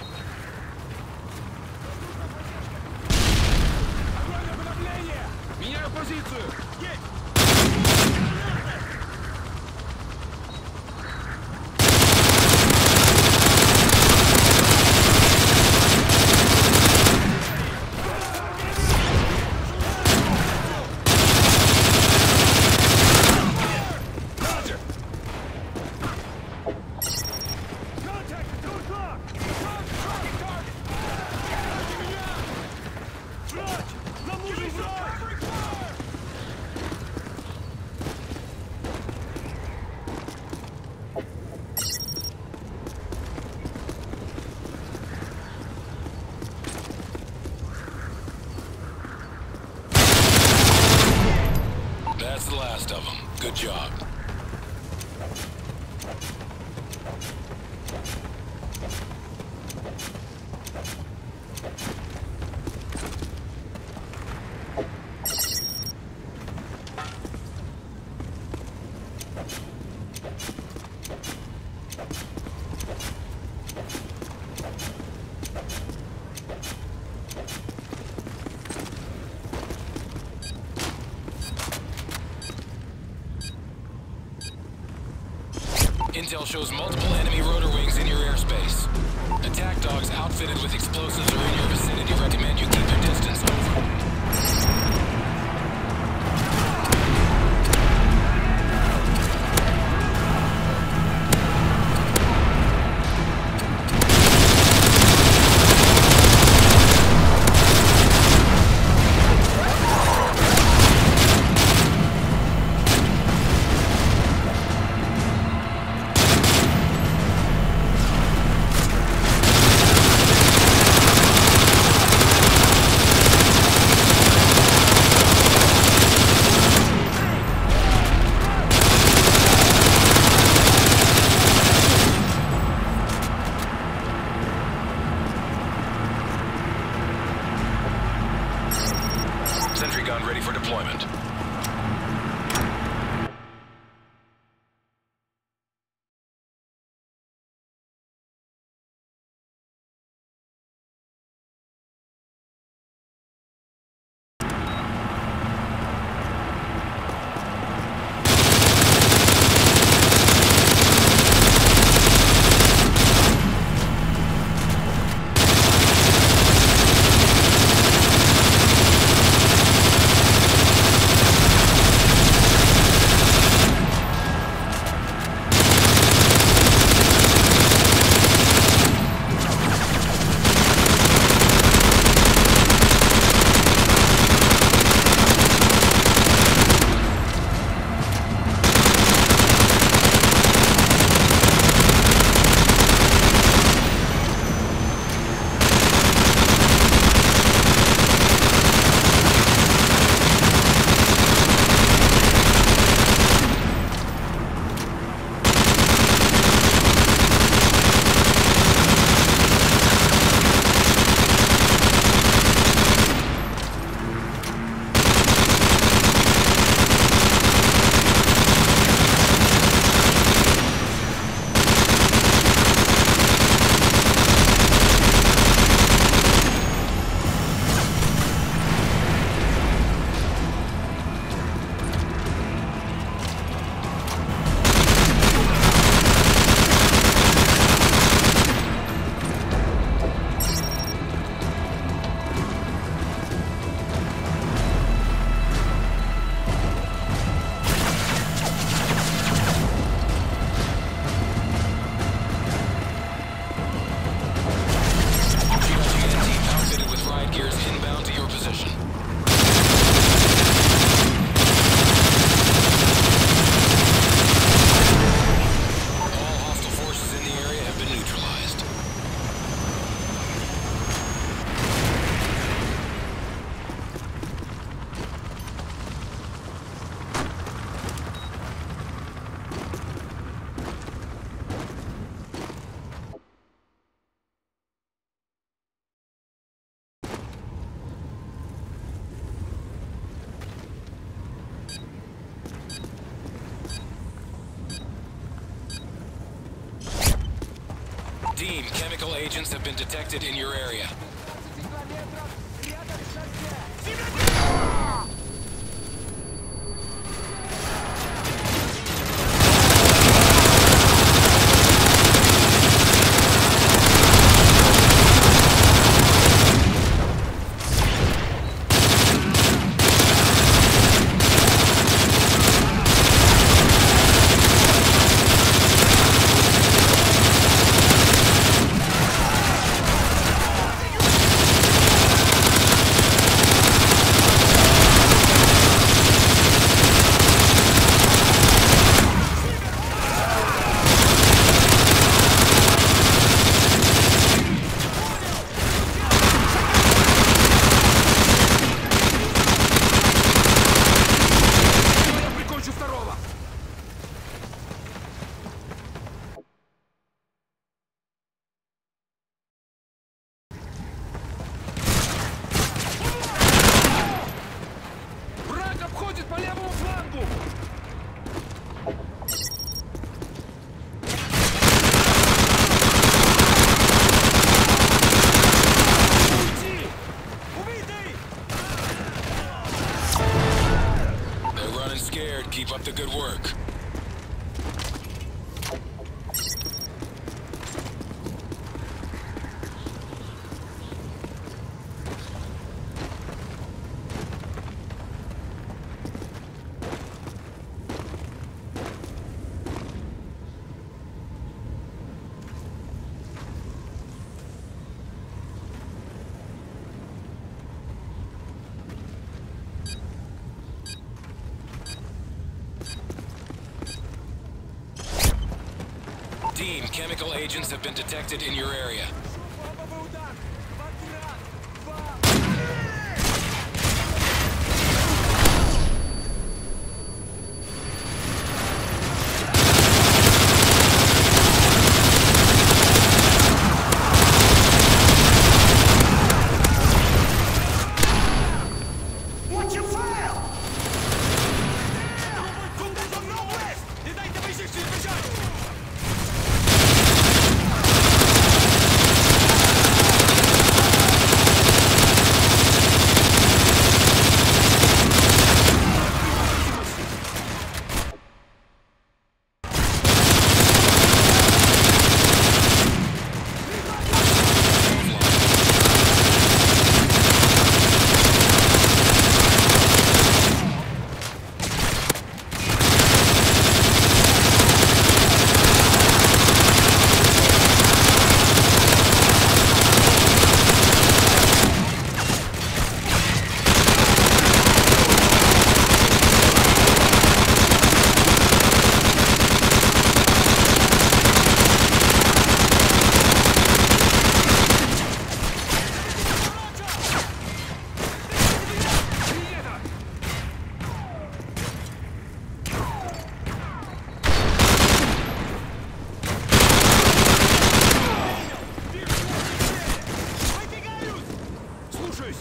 Меняю позицию! Есть! That's the last of them. Good job. Intel shows multiple enemy rotor wings in your airspace. Attack dogs outfitted with explosives are in your vicinity. Recommend you keep your distance. Over. ground ready for deployment. Dean, chemical agents have been detected in your area. Keep up the good work. Dean, chemical agents have been detected in your area. Watch your fire! Слушаюсь!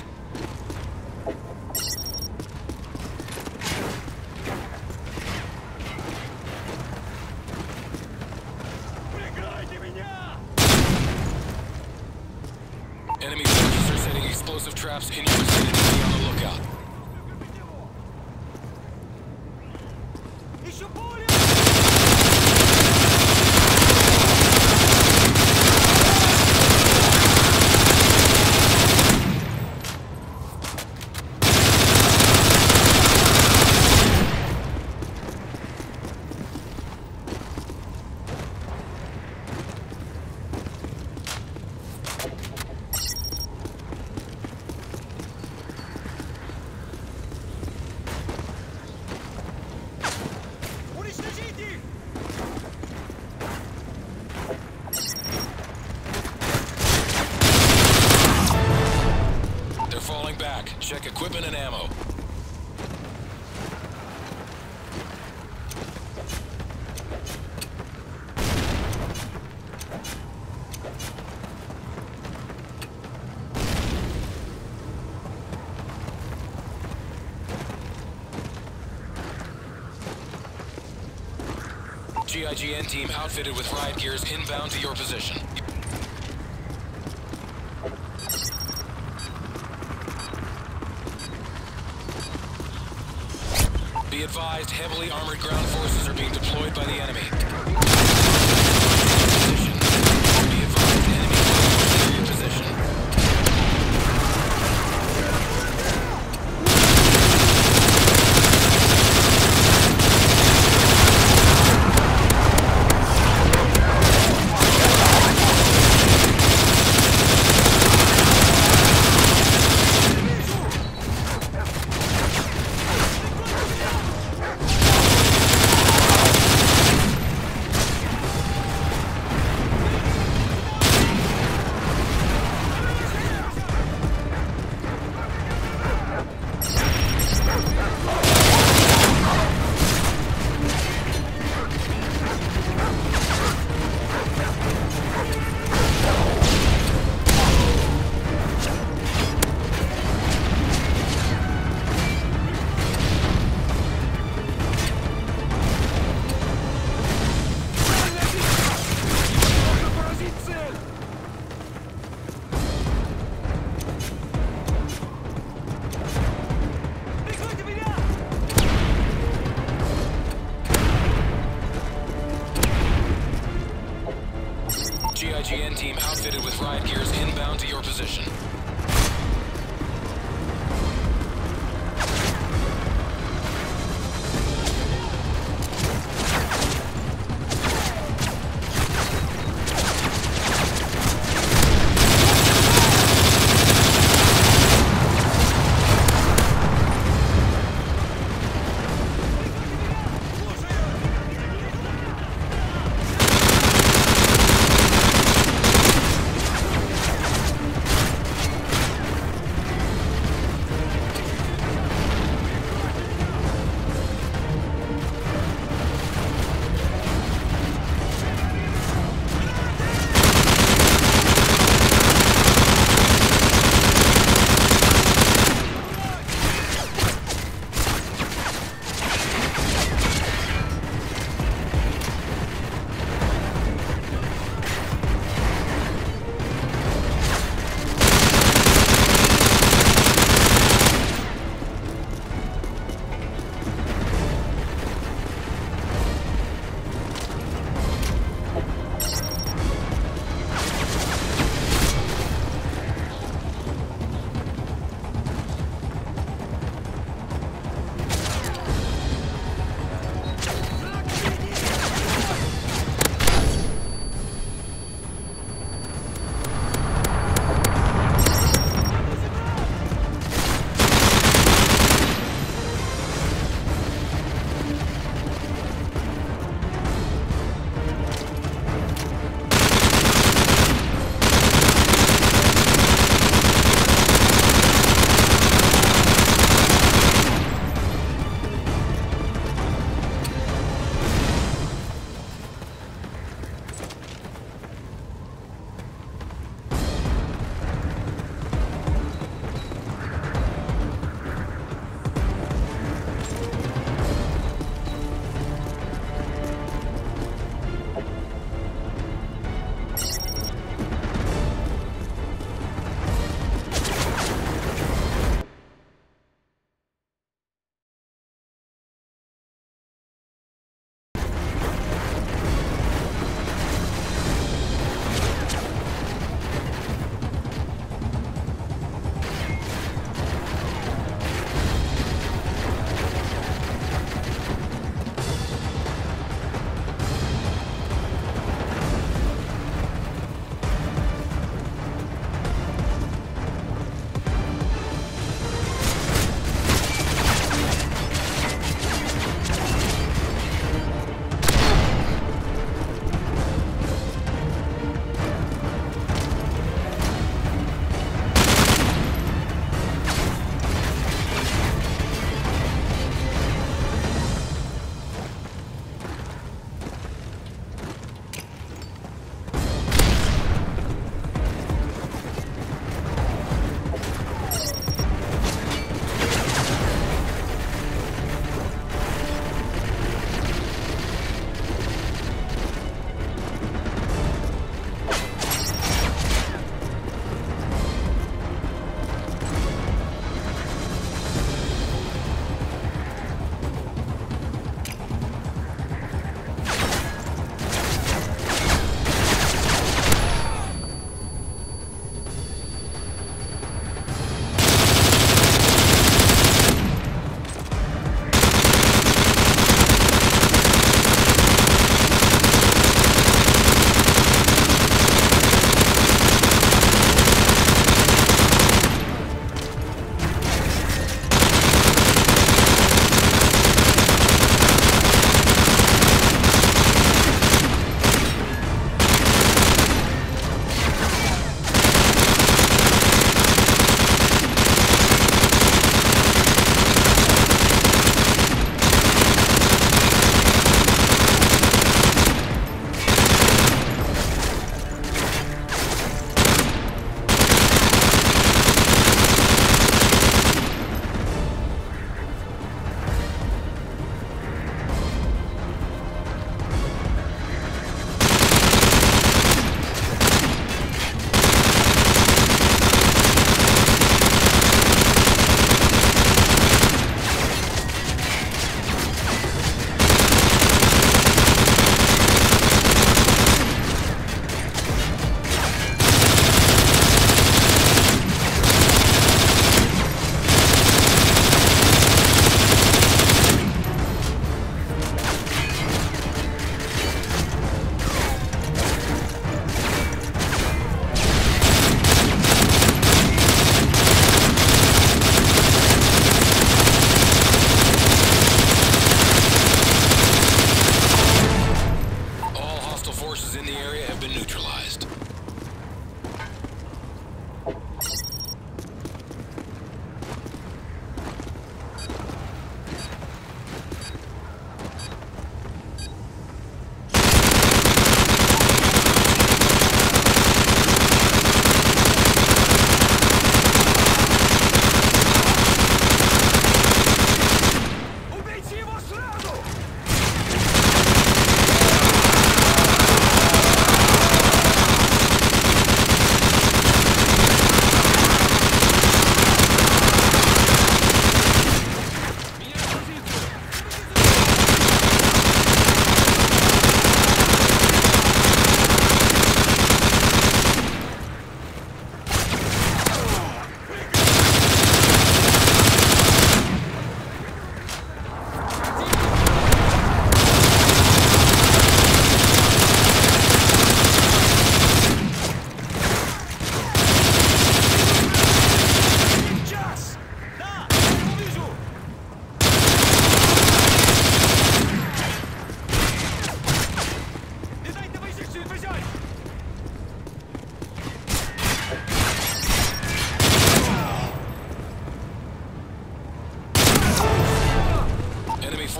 Прикройте меня! Enemy forces are setting explosive traps in your vicinity. Be on the lookout. Еще более! Уничтожить их! They're falling back. Check equipment and ammo. GIGN team outfitted with riot gears inbound to your position. Be advised, heavily armored ground forces are being deployed by the enemy. Position. Be advised, enemy forces in your position. GIGN team outfitted with riot gears inbound to your position.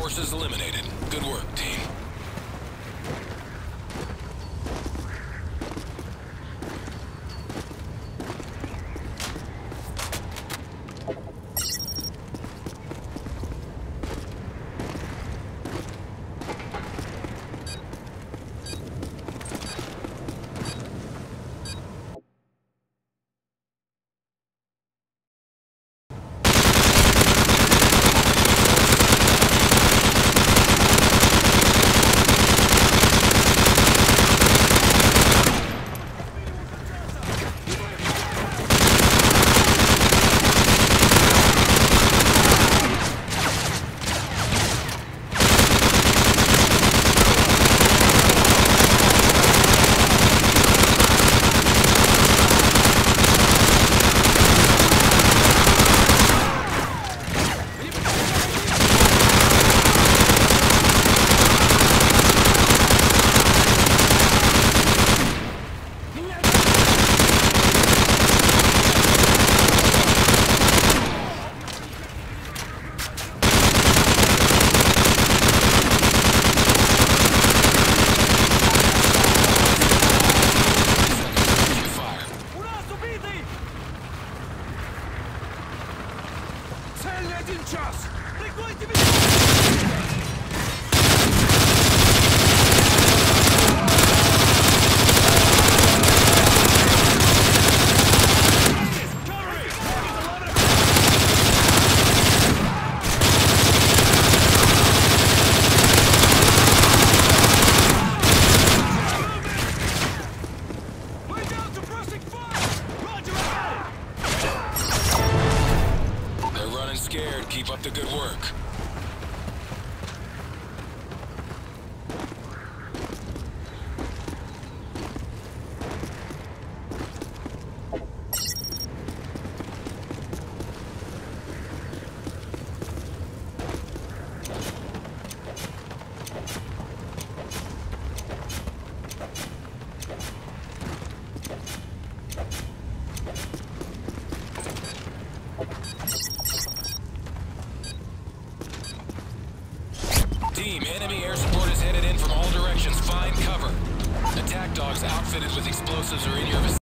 forces eliminated. Good work, team. Scared. Keep up the good work. Team, enemy air support is headed in from all directions. Find cover. Attack dogs outfitted with explosives are in your vicinity.